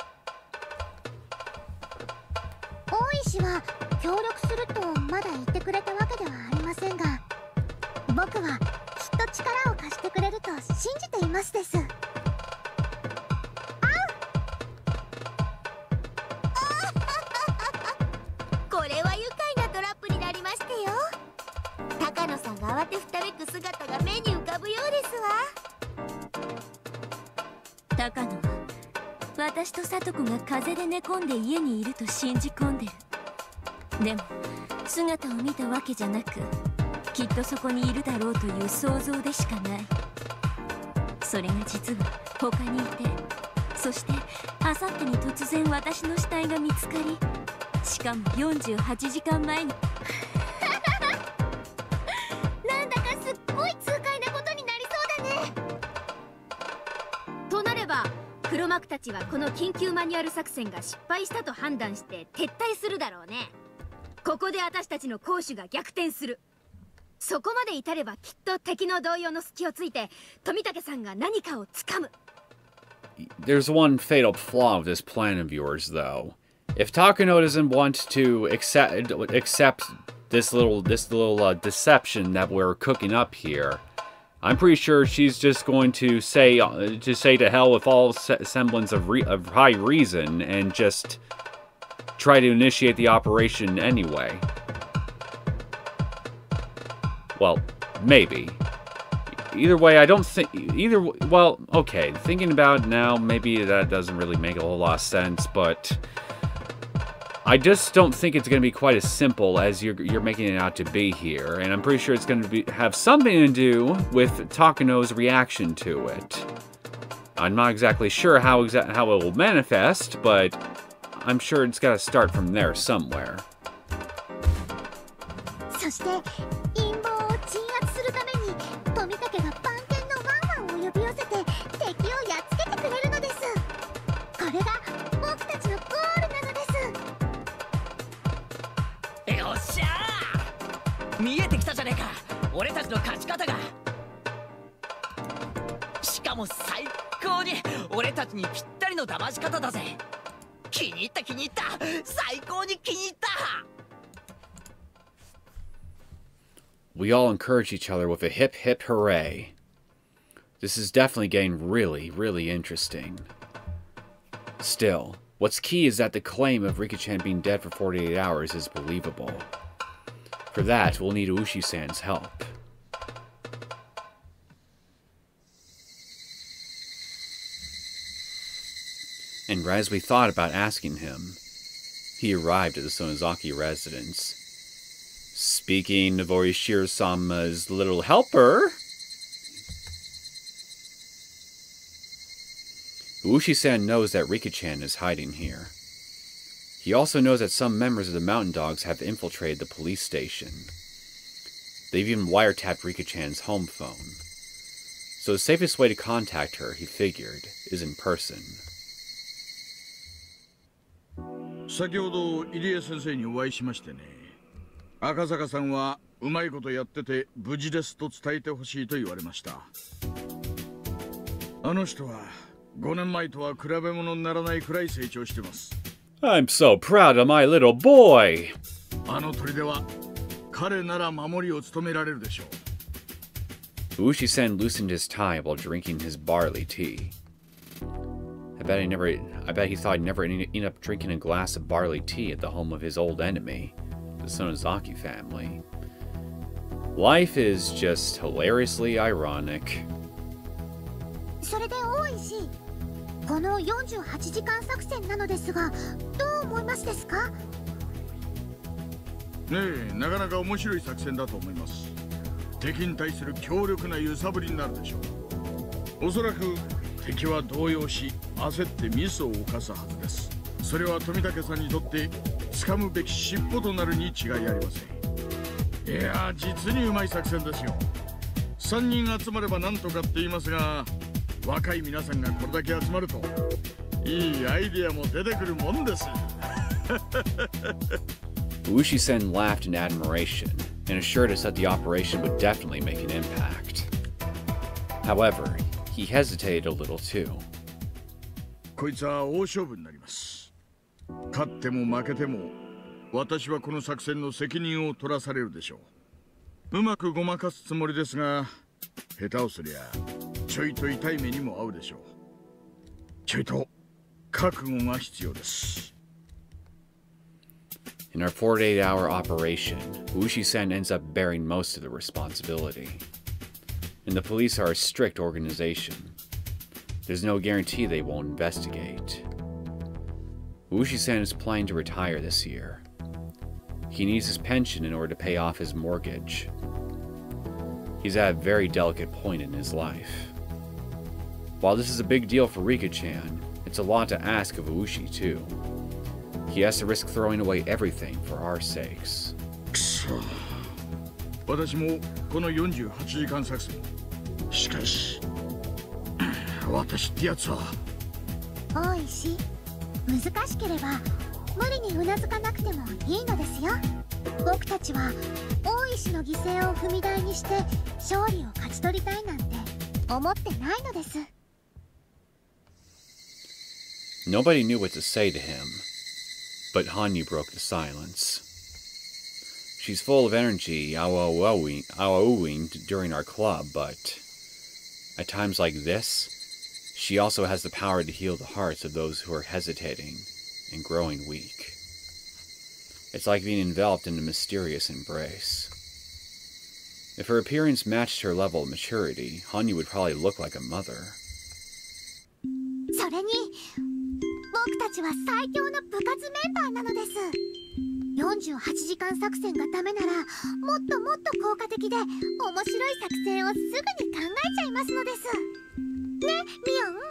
大石は協力するとまだ言ってくれたわけではありませんが、僕はきっと力を貸してくれると信じていますです。 これは愉快なトラップになりましたよ。高野さんが慌てふためく姿が目に浮かぶようですわ。 高野は私と聡子が風邪で寝込んで家にいると信じ込んでる。でも姿を見たわけじゃなく、きっとそこにいるだろうという想像でしかない。それが実は他にいて、そしてあさってに突然私の死体が見つかり、しかもよんじゅうはちじかんまえになんだかすっごい痛快なことになりそうだね。 となれば黒幕たちはこの緊急マニュアル作戦が失敗したと判断して撤退するだろうね。ここで私たちの攻守が逆転する。そこまで至ればきっと敵の動揺の隙をついて富武さんが何かをつかむ。 There's one fatal flaw with this plan of yours, though. If Takano doesn't want to accept accept this little this little uh, deception that we're cooking up here, I'm pretty sure she's just going to say uh, to say to hell with all se semblance of re of high reason and just try to initiate the operation anyway. Well, maybe. Either way, I don't think... Either... Well, okay. Thinking about it now, maybe that doesn't really make a whole lot of sense, but... I just don't think it's going to be quite as simple as you're, you're making it out to be here, and I'm pretty sure it's going to be have something to do with Takano's reaction to it. I'm not exactly sure how, exa how it will manifest, but I'm sure it's got to start from there somewhere. そして陰謀を鎮圧するために富武が番犬のワンワンを呼び寄せて敵をやっつけてくれるのです。これが僕たちのゴールなのです。 よっしゃー、見えてきたじゃねえか、俺たちの勝ち方が。しかも最高に俺たちにぴったりの騙し方だぜ。気に入った気に入った、最高に気に入った。 We all encourage each other with a hip hip hooray. This is definitely getting really, really interesting. Still, what's key is that the claim of Rika-chan being dead for forty-eight hours is believable. For that, we'll need Ushi-san's help. And as we thought about asking him, he arrived at the Sonozaki residence. Speaking of Orishiro-sama's little helper, Ushi-san knows that Rika-chan is hiding here. He also knows that some members of the Mountain Dogs have infiltrated the police station. They've even wiretapped Rika-chan's home phone. So the safest way to contact her, he figured, is in person. 先ほど入江先生にお会いしましてね。赤坂さんはうまいことやってて無事ですと伝えてほしいと言われました。あの人はごねんまえとは比べ物にならないくらい成長してます。 I'm so proud of my little boy. あの砦は彼なら守りを務められるでしょう。 Ushi-san loosened his tie while drinking his barley tea. I bet he never. I bet he thought he'd never end up drinking a glass of barley tea at the home of his old enemy, the Sonozaki family. Life is just hilariously ironic. それで大石、このよんじゅうはちじかん作戦なのですが、どう思いますですか？ ねえ、なかなか面白い作戦だと思います。敵に対する強力な揺さぶりになるでしょう。おそらく敵は動揺し、焦ってミスを犯すはずです。それは富武さんにとって掴むべき尻尾となるに違いありません。いや、実にうまい作戦ですよ。さんにん集まればなんとかって言いますが、若い皆さんがこれだけ集まるといいアイデアも出てくるもんです。 Ushi-sen laughed in admiration and assured us that the operation would definitely make an impact. However, he hesitated a little too. こいつは大勝負になります。勝っても負けても私はこの作戦の責任を取らされるでしょう。うまくごまかすつもりですが、下手をすりゃちょいと痛い目にも合うでしょう。ちょいと覚悟が必要です。 In our forty-eight hour operation, Ushi-sen ends up bearing most of the responsibility. And the police are a strict organization. There's no guarantee they won't investigate. Ushi-sen is planning to retire this year. He needs his pension in order to pay off his mortgage. He's at a very delicate point in his life. While this is a big deal for Rika-chan, it's a lot to ask of Ushi too. He has to risk throwing away everything for our sakes. 私もこのよんじゅうはちじかん作戦。しかし、私ってやつは。 大石、難しければ無理にうなずかなくてもいいのですよ。僕たちは大石の犠牲を踏み台にして勝利を勝ち取りたいなんて思ってないのです。 Nobody knew what to say to him, but Hanyu broke the silence. She's full of energy, awa-ooing during our club, but at times like this, she also has the power to heal the hearts of those who are hesitating and growing weak. It's like being enveloped in a mysterious embrace. If her appearance matched her level of maturity, Hanyu would probably look like a mother. それに、僕たちは最強の部活メンバーなのです。よんじゅうはちじかん作戦がダメなら、もっともっと効果的で面白い作戦をすぐに考えちゃいますのです。ね、ミオン？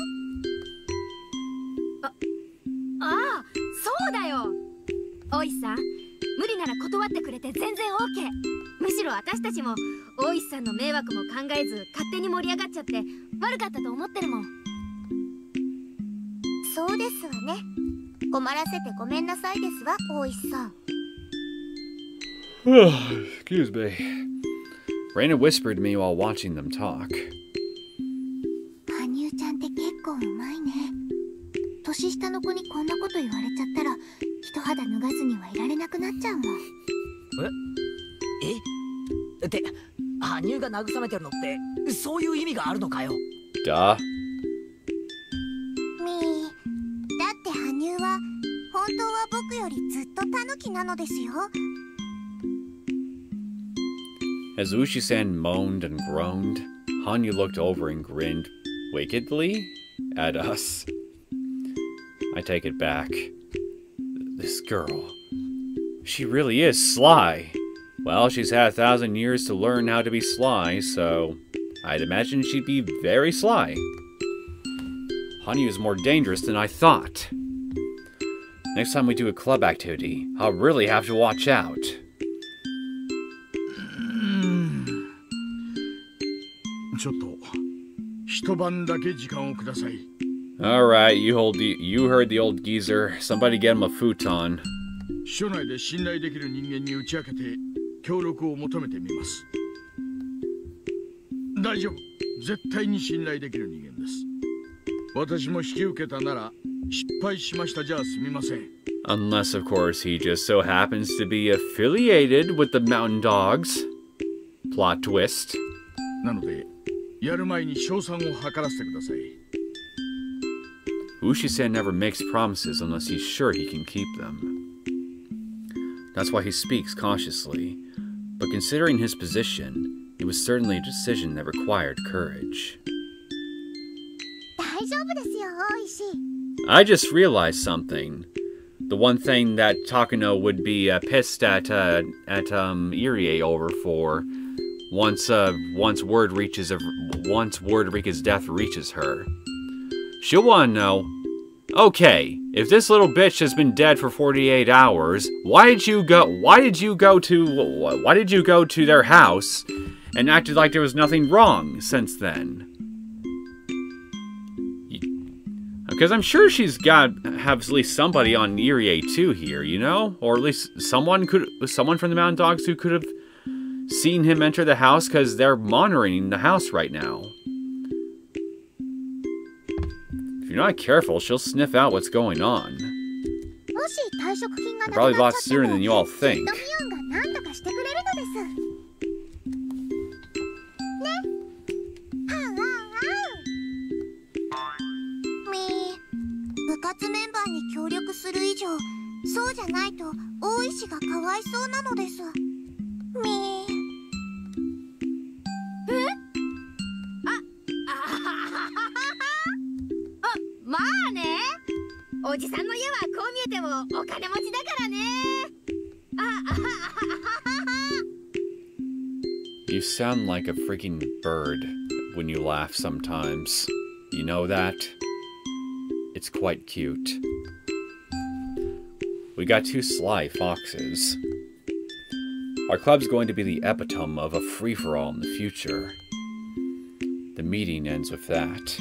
あ、ああ、そうだよ。大石さん、無理なら断ってくれて全然 OK。むしろ私たちも大石さんの迷惑も考えず勝手に盛り上がっちゃって悪かったと思ってるもん。 そうですわね。困らせてごめんなさいですわ、大石さん。 Excuse me. Raina whispered to me while watching them talk. 羽生ちゃんって結構うまいね。年下の子にこんなこと言われちゃったら一肌脱がずにはいられなくなっちゃうもん。 ええって羽生が慰めてるのってそういう意味があるのかよ。 Duh. みー、だって羽生は本当は僕よりずっとタヌキなのですよ。 As Ushi-san moaned and groaned, Hanyu looked over and grinned wickedly at us. I take it back. This girl, she really is sly. Well, she's had a thousand years to learn how to be sly, so I'd imagine she'd be very sly. Hanyu is more dangerous than I thought. Next time we do a club activity, I'll really have to watch out. Alright, you hold the you heard the old geezer. Somebody get him a futon. 署内で信頼できる人間に打ち明けて協力を求めてみます。大丈夫、絶対に信頼できる人間です。私も引き受けたなら失敗しましたじゃすみません。 Unless, of course, he just so happens to be affiliated with the Mountain Dogs. Plot twist. なので、やる前に賞賛を図らせてください。 Ushi-san never makes promises unless he's sure he can keep them. That's why he speaks cautiously, but considering his position, it was certainly a decision that required courage. 大丈夫ですよ、大石。 I just realized something. The one thing that Takano would be uh, pissed at uh, at um, Irie over for once uh, once word reaches of once word Rika's death reaches her. She'll want to know Okay, if this little bitch has been dead for forty-eight hours, why did you go, why did you go to, why did you go to their house and acted like there was nothing wrong since then? Because I'm sure she's got, have at least somebody on Irie two here, you know? Or at least someone could, someone from the Mountain Dogs who could have seen him enter the house, because they're monitoring the house right now. If you're not careful, she'll sniff out what's going on. Probably a lot sooner than you all think. You sound like a freaking bird when you laugh sometimes. You know that? It's quite cute. We got two sly foxes. Our club's going to be the epitome of a free-for-all in the future. The meeting ends with that.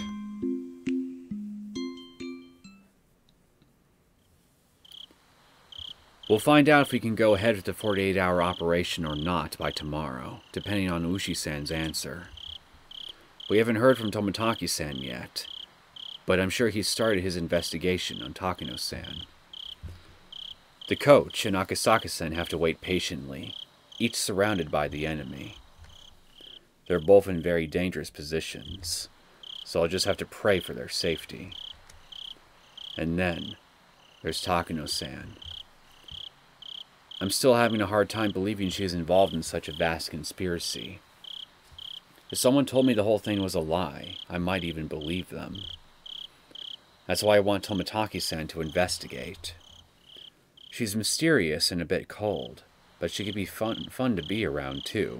We'll find out if we can go ahead with the forty-eight hour operation or not by tomorrow, depending on Ushi-san's answer. We haven't heard from Tomitaki-san yet, but I'm sure he's started his investigation on Takano-san. The coach and Akasaka-san have to wait patiently, each surrounded by the enemy. They're both in very dangerous positions, so I'll just have to pray for their safety. And then, there's Takano-san. I'm still having a hard time believing she is involved in such a vast conspiracy. If someone told me the whole thing was a lie, I might even believe them. That's why I want Tomitaki-san to investigate. She's mysterious and a bit cold, but she could be fun, fun to be around too.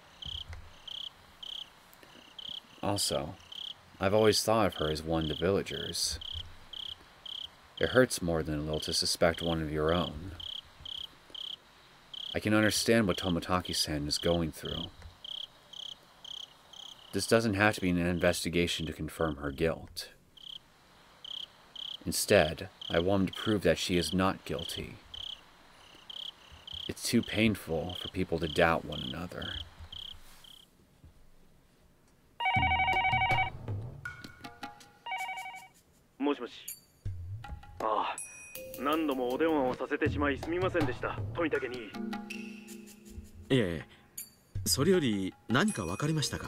Also, I've always thought of her as one of the villagers. It hurts more than a little to suspect one of your own. I can understand what Tomitaki-san is going through. This doesn't have to be an investigation to confirm her guilt. Instead, I want him to prove that she is not guilty. It's too painful for people to doubt one another. Moshi-moshi. Ah, 何度もお電話をさせてしまいすみませんでした、富武に。 いえ、それより何か分かりましたか?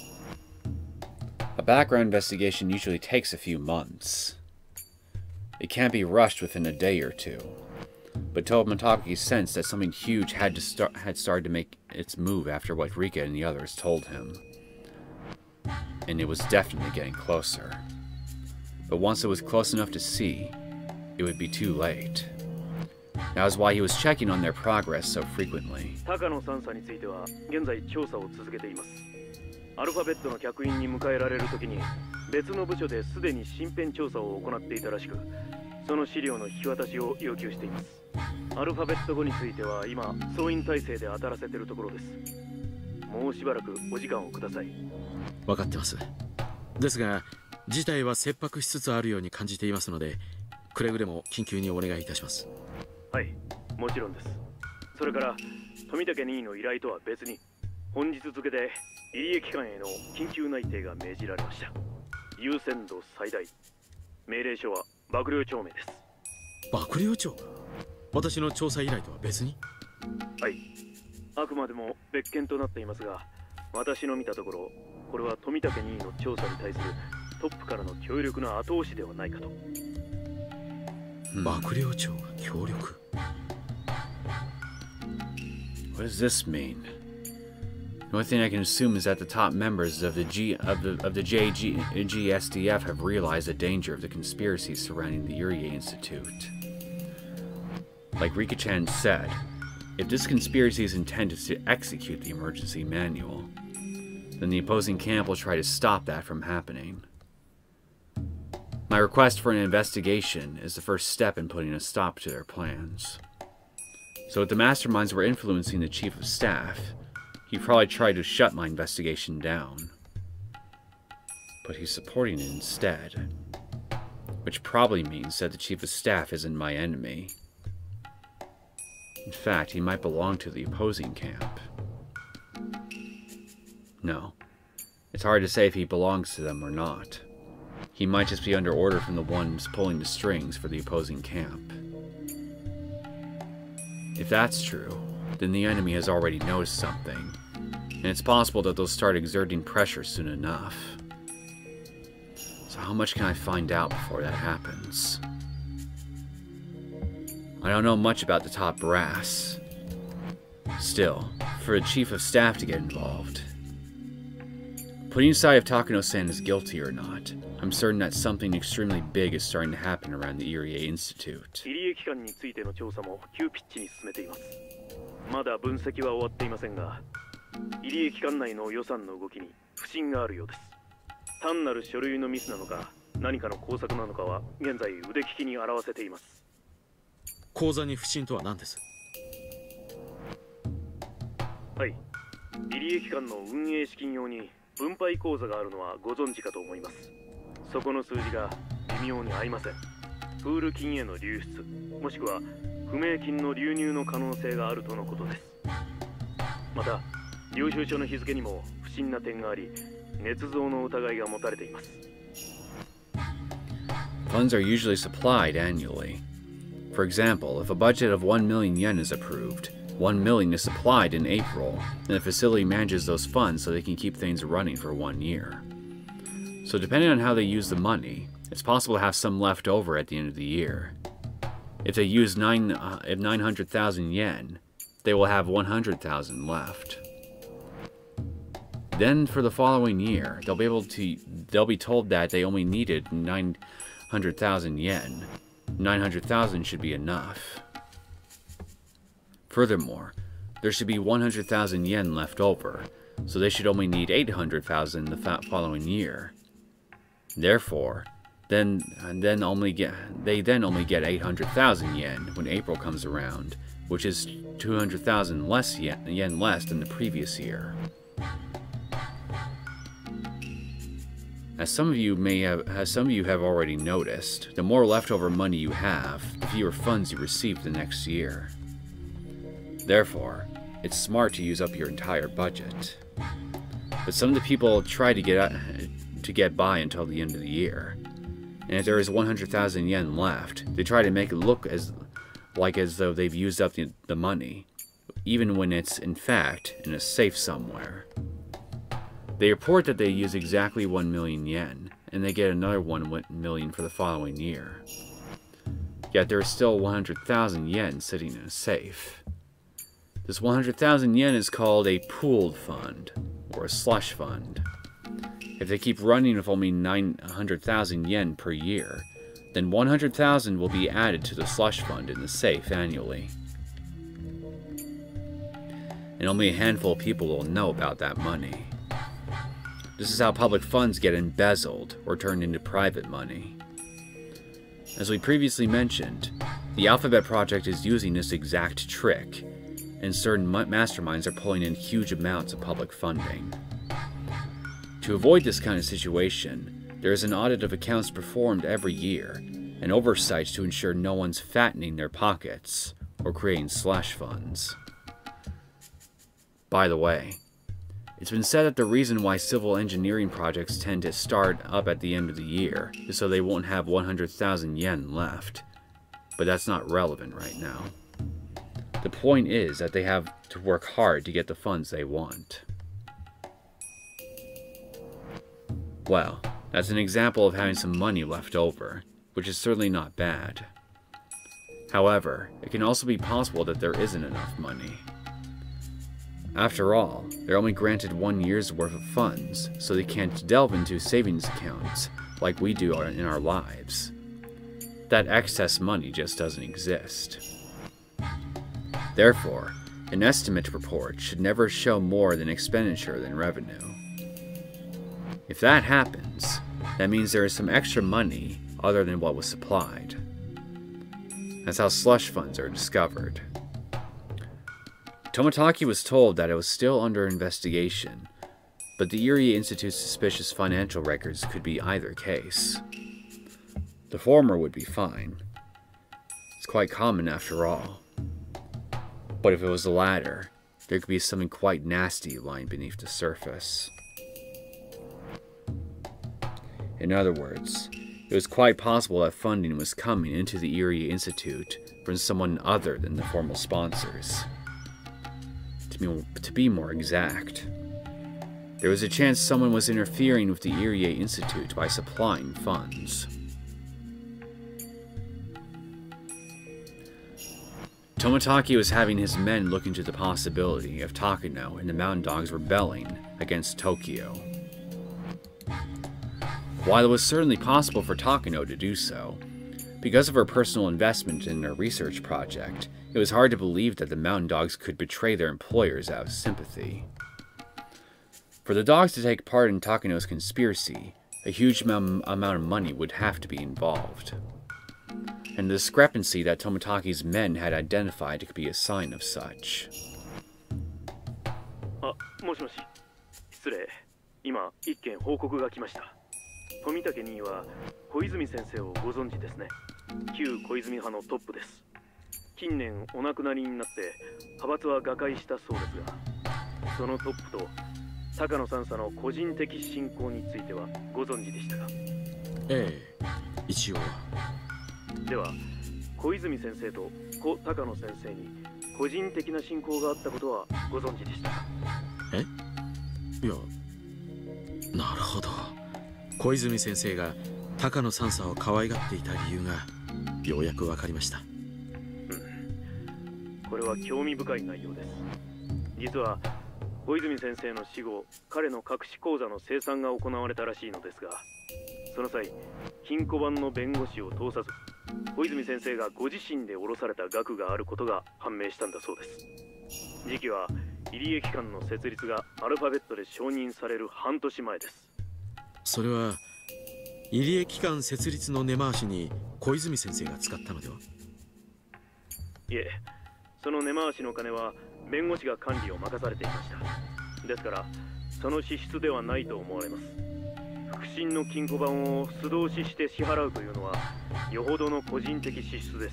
A background investigation usually takes a few months. It can't be rushed within a day or two. But Tomitaki sensed that something huge had to start had started to make its move after what Rika and the others told him. And it was definitely getting closer. But once it was close enough to see, it would be too late. That was why he was checking on their progress so frequently. 高野三佐については現在調査を続けています。アルファベットの客員に迎えられるときに別の部署ですでに身辺調査を行っていたらしく、その資料の引き渡しを要求しています。アルファベット語については今総員体制で当たらせているところです。もうしばらくお時間をください。 分かってます。ですが事態は切迫しつつあるように感じていますので、くれぐれも緊急にお願いいたします。 はい、もちろんです。それから富武任意の依頼とは別に本日付で入江機関への緊急内定が命じられました。優先度最大。命令書は幕僚長命です。 幕僚長？私の調査依頼とは別に？ はい。あくまでも別件となっていますが、私の見たところ、これは富武任意の調査に対するトップからの協力の後押しではないかと。 幕僚長が協力？ What does this mean? The only thing I can assume is that the top members of the G of the of the J G S D F have realized the danger of the conspiracy surrounding the Irie Institute. Like Rika-chan said, if this conspiracy is intended to execute the emergency manual, then the opposing camp will try to stop that from happening. My request for an investigation is the first step in putting a stop to their plans. So if the masterminds were influencing the Chief of Staff, he probably tried to shut my investigation down. But he's supporting it instead. Which probably means that the Chief of Staff isn't my enemy. In fact, he might belong to the opposing camp. No. It's hard to say if he belongs to them or not. He might just be under order from the ones pulling the strings for the opposing camp. If that's true, then the enemy has already noticed something, and it's possible that they'll start exerting pressure soon enough. So how much can I find out before that happens? I don't know much about the top brass. Still, for a Chief of Staff to get involved, putting aside if Takano-san is guilty or not, I'm certain that something extremely big is starting to happen around the Irie Institute. 入江機関についての調査も急ピッチに進めています。まだ分析は終わっていませんが、入江機関内の予算の動きに不審があるようです。単なる書類のミスなのか、何かの工作なのかは現在腕利きに表せています。 口座に不審とは何です？ はい。入江機関の運営資金用に分配口座があるのはご存知かと思います。そこの数字が微妙に合いません。プール金への流出、もしくは不明金の流入の可能性があるとのことです。また、領収書の日付にも不審な点があり、捏造の疑いが持たれています。 Funds are usually supplied annually. For example, if a budget of one million yen is approved, one million is supplied in April, and the facility manages those funds so they can keep things running for one year. So depending on how they use the money, it's possible to have some left over at the end of the year. If they use nine, uh, if nine hundred thousand yen, they will have one hundred thousand left. Then for the following year, they'll be able to, they'll be told that they only needed nine hundred thousand yen. nine hundred thousand should be enough. Furthermore, there should be one hundred thousand yen left over, so they should only need eight hundred thousand the following year. Therefore, then then only get they then only get eight hundred thousand yen when April comes around, which is two hundred thousand less yen, yen less than the previous year. As some of you may have, as some of you have already noticed, the more leftover money you have, the fewer funds you receive the next year. Therefore, it's smart to use up your entire budget. But some of the people try to get uh, to get by until the end of the year, and if there is one hundred thousand yen left, they try to make it look as like as though they've used up the, the money, even when it's in fact in a safe somewhere. They report that they use exactly one million yen, and they get another one million for the following year. Yet there is still one hundred thousand yen sitting in a safe. This one hundred thousand yen is called a pooled fund, or a slush fund. If they keep running with only nine hundred thousand yen per year, then one hundred thousand will be added to the slush fund in the safe annually. And only a handful of people will know about that money. This is how public funds get embezzled or turned into private money. As we previously mentioned, the Alphabet Project is using this exact trick, and certain masterminds are pulling in huge amounts of public funding. To avoid this kind of situation, there is an audit of accounts performed every year, and oversight to ensure no one's fattening their pockets or creating slush funds. By the way, it's been said that the reason why civil engineering projects tend to start up at the end of the year is so they won't have one hundred thousand yen left, but that's not relevant right now. The point is that they have to work hard to get the funds they want. Well, that's an example of having some money left over, which is certainly not bad. However, it can also be possible that there isn't enough money. After all, they're only granted one year's worth of funds, so they can't delve into savings accounts like we do in our lives. That excess money just doesn't exist. Therefore, an estimate report should never show more than expenditure than revenue. If that happens, that means there is some extra money other than what was supplied. That's how slush funds are discovered. Tomitaki was told that it was still under investigation, but the Irie Institute's suspicious financial records could be either case. The former would be fine. It's quite common after all. But if it was the latter, there could be something quite nasty lying beneath the surface. In other words, it was quite possible that funding was coming into the Irie Institute from someone other than the formal sponsors. To be, to be more exact, there was a chance someone was interfering with the Irie Institute by supplying funds. Tomitaki was having his men look into the possibility of Takano and the Mountain Dogs rebelling against Tokyo. While it was certainly possible for Takano to do so, because of her personal investment in their research project, it was hard to believe that the Mountain Dogs could betray their employers out of sympathy. For the dogs to take part in Takano's conspiracy, a huge amount of money would have to be involved. And the discrepancy that Tomitaki's men had identified could be a sign of such. あ、もしもし。失礼。今、一件報告が来ました。富武には小泉先生をご存知ですね。旧小泉派のトップです。近年お亡くなりになって派閥は瓦解したそうですが、そのトップと高野三佐の個人的信仰についてはご存知でしたか？ ええ、一応は。 では小泉先生と小高野先生に個人的な信仰があったことはご存知でしたか？ え？いや、なるほど。小泉先生が高野三佐を可愛がっていた理由がようやくわかりました。 うん、これは興味深い内容です。実は小泉先生の死後、彼の隠し口座の清算が行われたらしいのですが、その際金庫番の弁護士を通さず小泉先生がご自身で下ろされた額があることが判明したんだそうです。時期は入江機関の設立がアルファベットで承認される半年前です。 それは入江機関設立の根回しに小泉先生が使ったのでは？ いえ、その根回しの金は弁護士が管理を任されていました。ですからその支出ではないと思われます。腹心の金庫番を素通しして支払うというのはよほどの個人的支出です。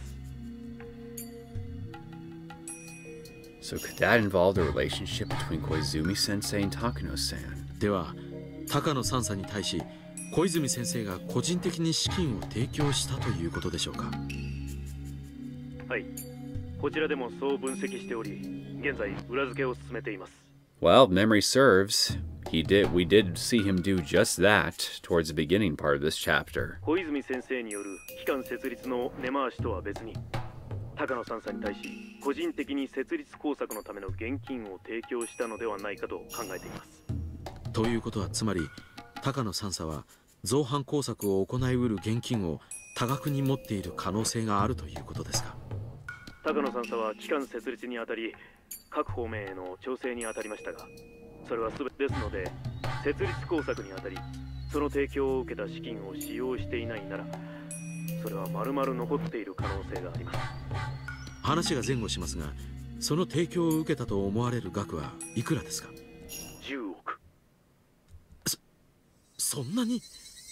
So could that involve the relationship between Koizumi-sensei and Takano-san? では、高野三佐に対し小泉先生が個人的に資金を提供したということでしょうか？ はい、こちらでもそう分析しており、現在裏付けを進めています。 Well, memory serves. He did. We did see him do just that towards the beginning part of this chapter. 小泉先生による機関設立の根回しとは別に、高野三佐に対し個人的に設立工作のための現金を提供したのではないかと考えています。 ということはつまり高野三佐は造反工作を行いうる現金を多額に持っている可能性があるということですか？ 高野三佐は機関設立にあたり各方面への調整にあたりましたが、それは全てですので設立工作にあたりその提供を受けた資金を使用していないなら、それは丸々残っている可能性があります。 話が前後しますが、その提供を受けたと思われる額はいくらですか？ じゅうおく。 そ、そんなに？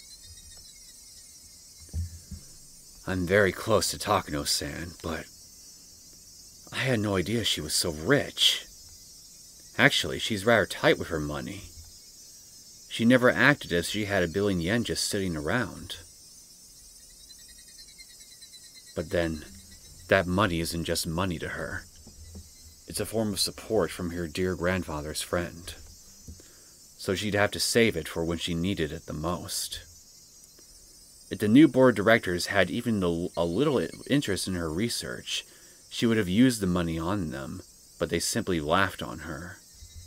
I'm very close to Takano-san, but I had no idea she was so rich. Actually, she's rather tight with her money. She never acted as if she had a billion yen just sitting around. But then, that money isn't just money to her. It's a form of support from her dear grandfather's friend. So she'd have to save it for when she needed it the most. If the new board of directors had even a little interest in her research, she would have used the money on them, but they simply laughed on her.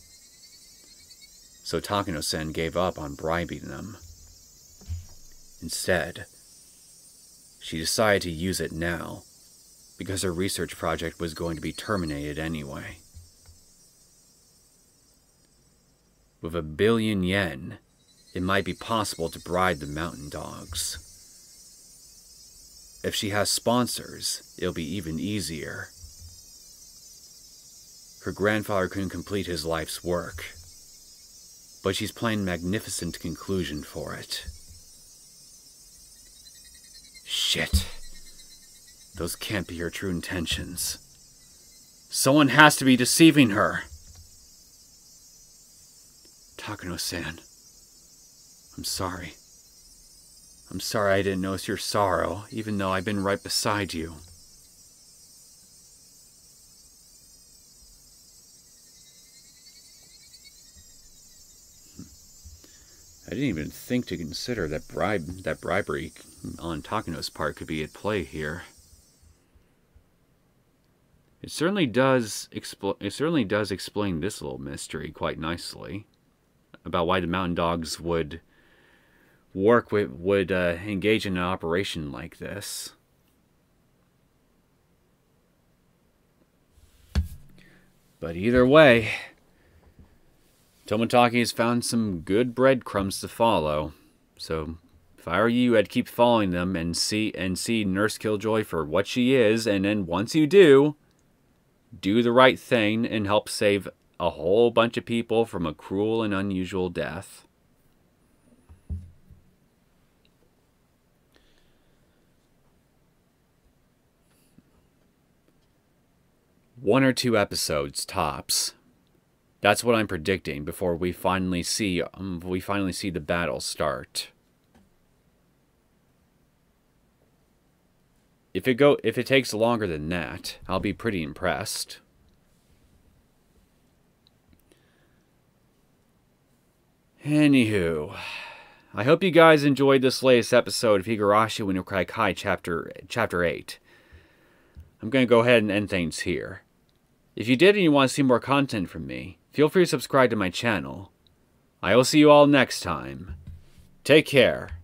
So Takano-san gave up on bribing them. Instead, she decided to use it now, because her research project was going to be terminated anyway. With a billion yen, it might be possible to bribe the Mountain Dogs. if she has sponsors, it'll be even easier. Her grandfather couldn't complete his life's work, but she's planned a magnificent conclusion for it. Shit. Those can't be her true intentions. Someone has to be deceiving her. Takano-san, I'm sorry. I'm sorry I didn't notice your sorrow, even though I've been right beside you. I didn't even think to consider that bribe, that bribery on Takano's part could be at play here. It certainly does expl- it certainly does explain this little mystery quite nicely about why the Mountain Dogs would work with would uh, engage in an operation like this. But either way, Tomotaki has found some good breadcrumbs to follow. So if I were you, I'd keep following them and see and see Nurse Killjoy for what she is, and then once you do, do the right thing and help save a whole bunch of people from a cruel and unusual death. One or two episodes tops. That's what I'm predicting before we finally see um, we finally see the battle start. If it go if it takes longer than that, I'll be pretty impressed. Anywho, I hope you guys enjoyed this latest episode of Higurashi Winno Cry Kai chapter chapter eight. I'm going to go ahead and end things here. If you did and you want to see more content from me, feel free to subscribe to my channel. I will see you all next time. Take care.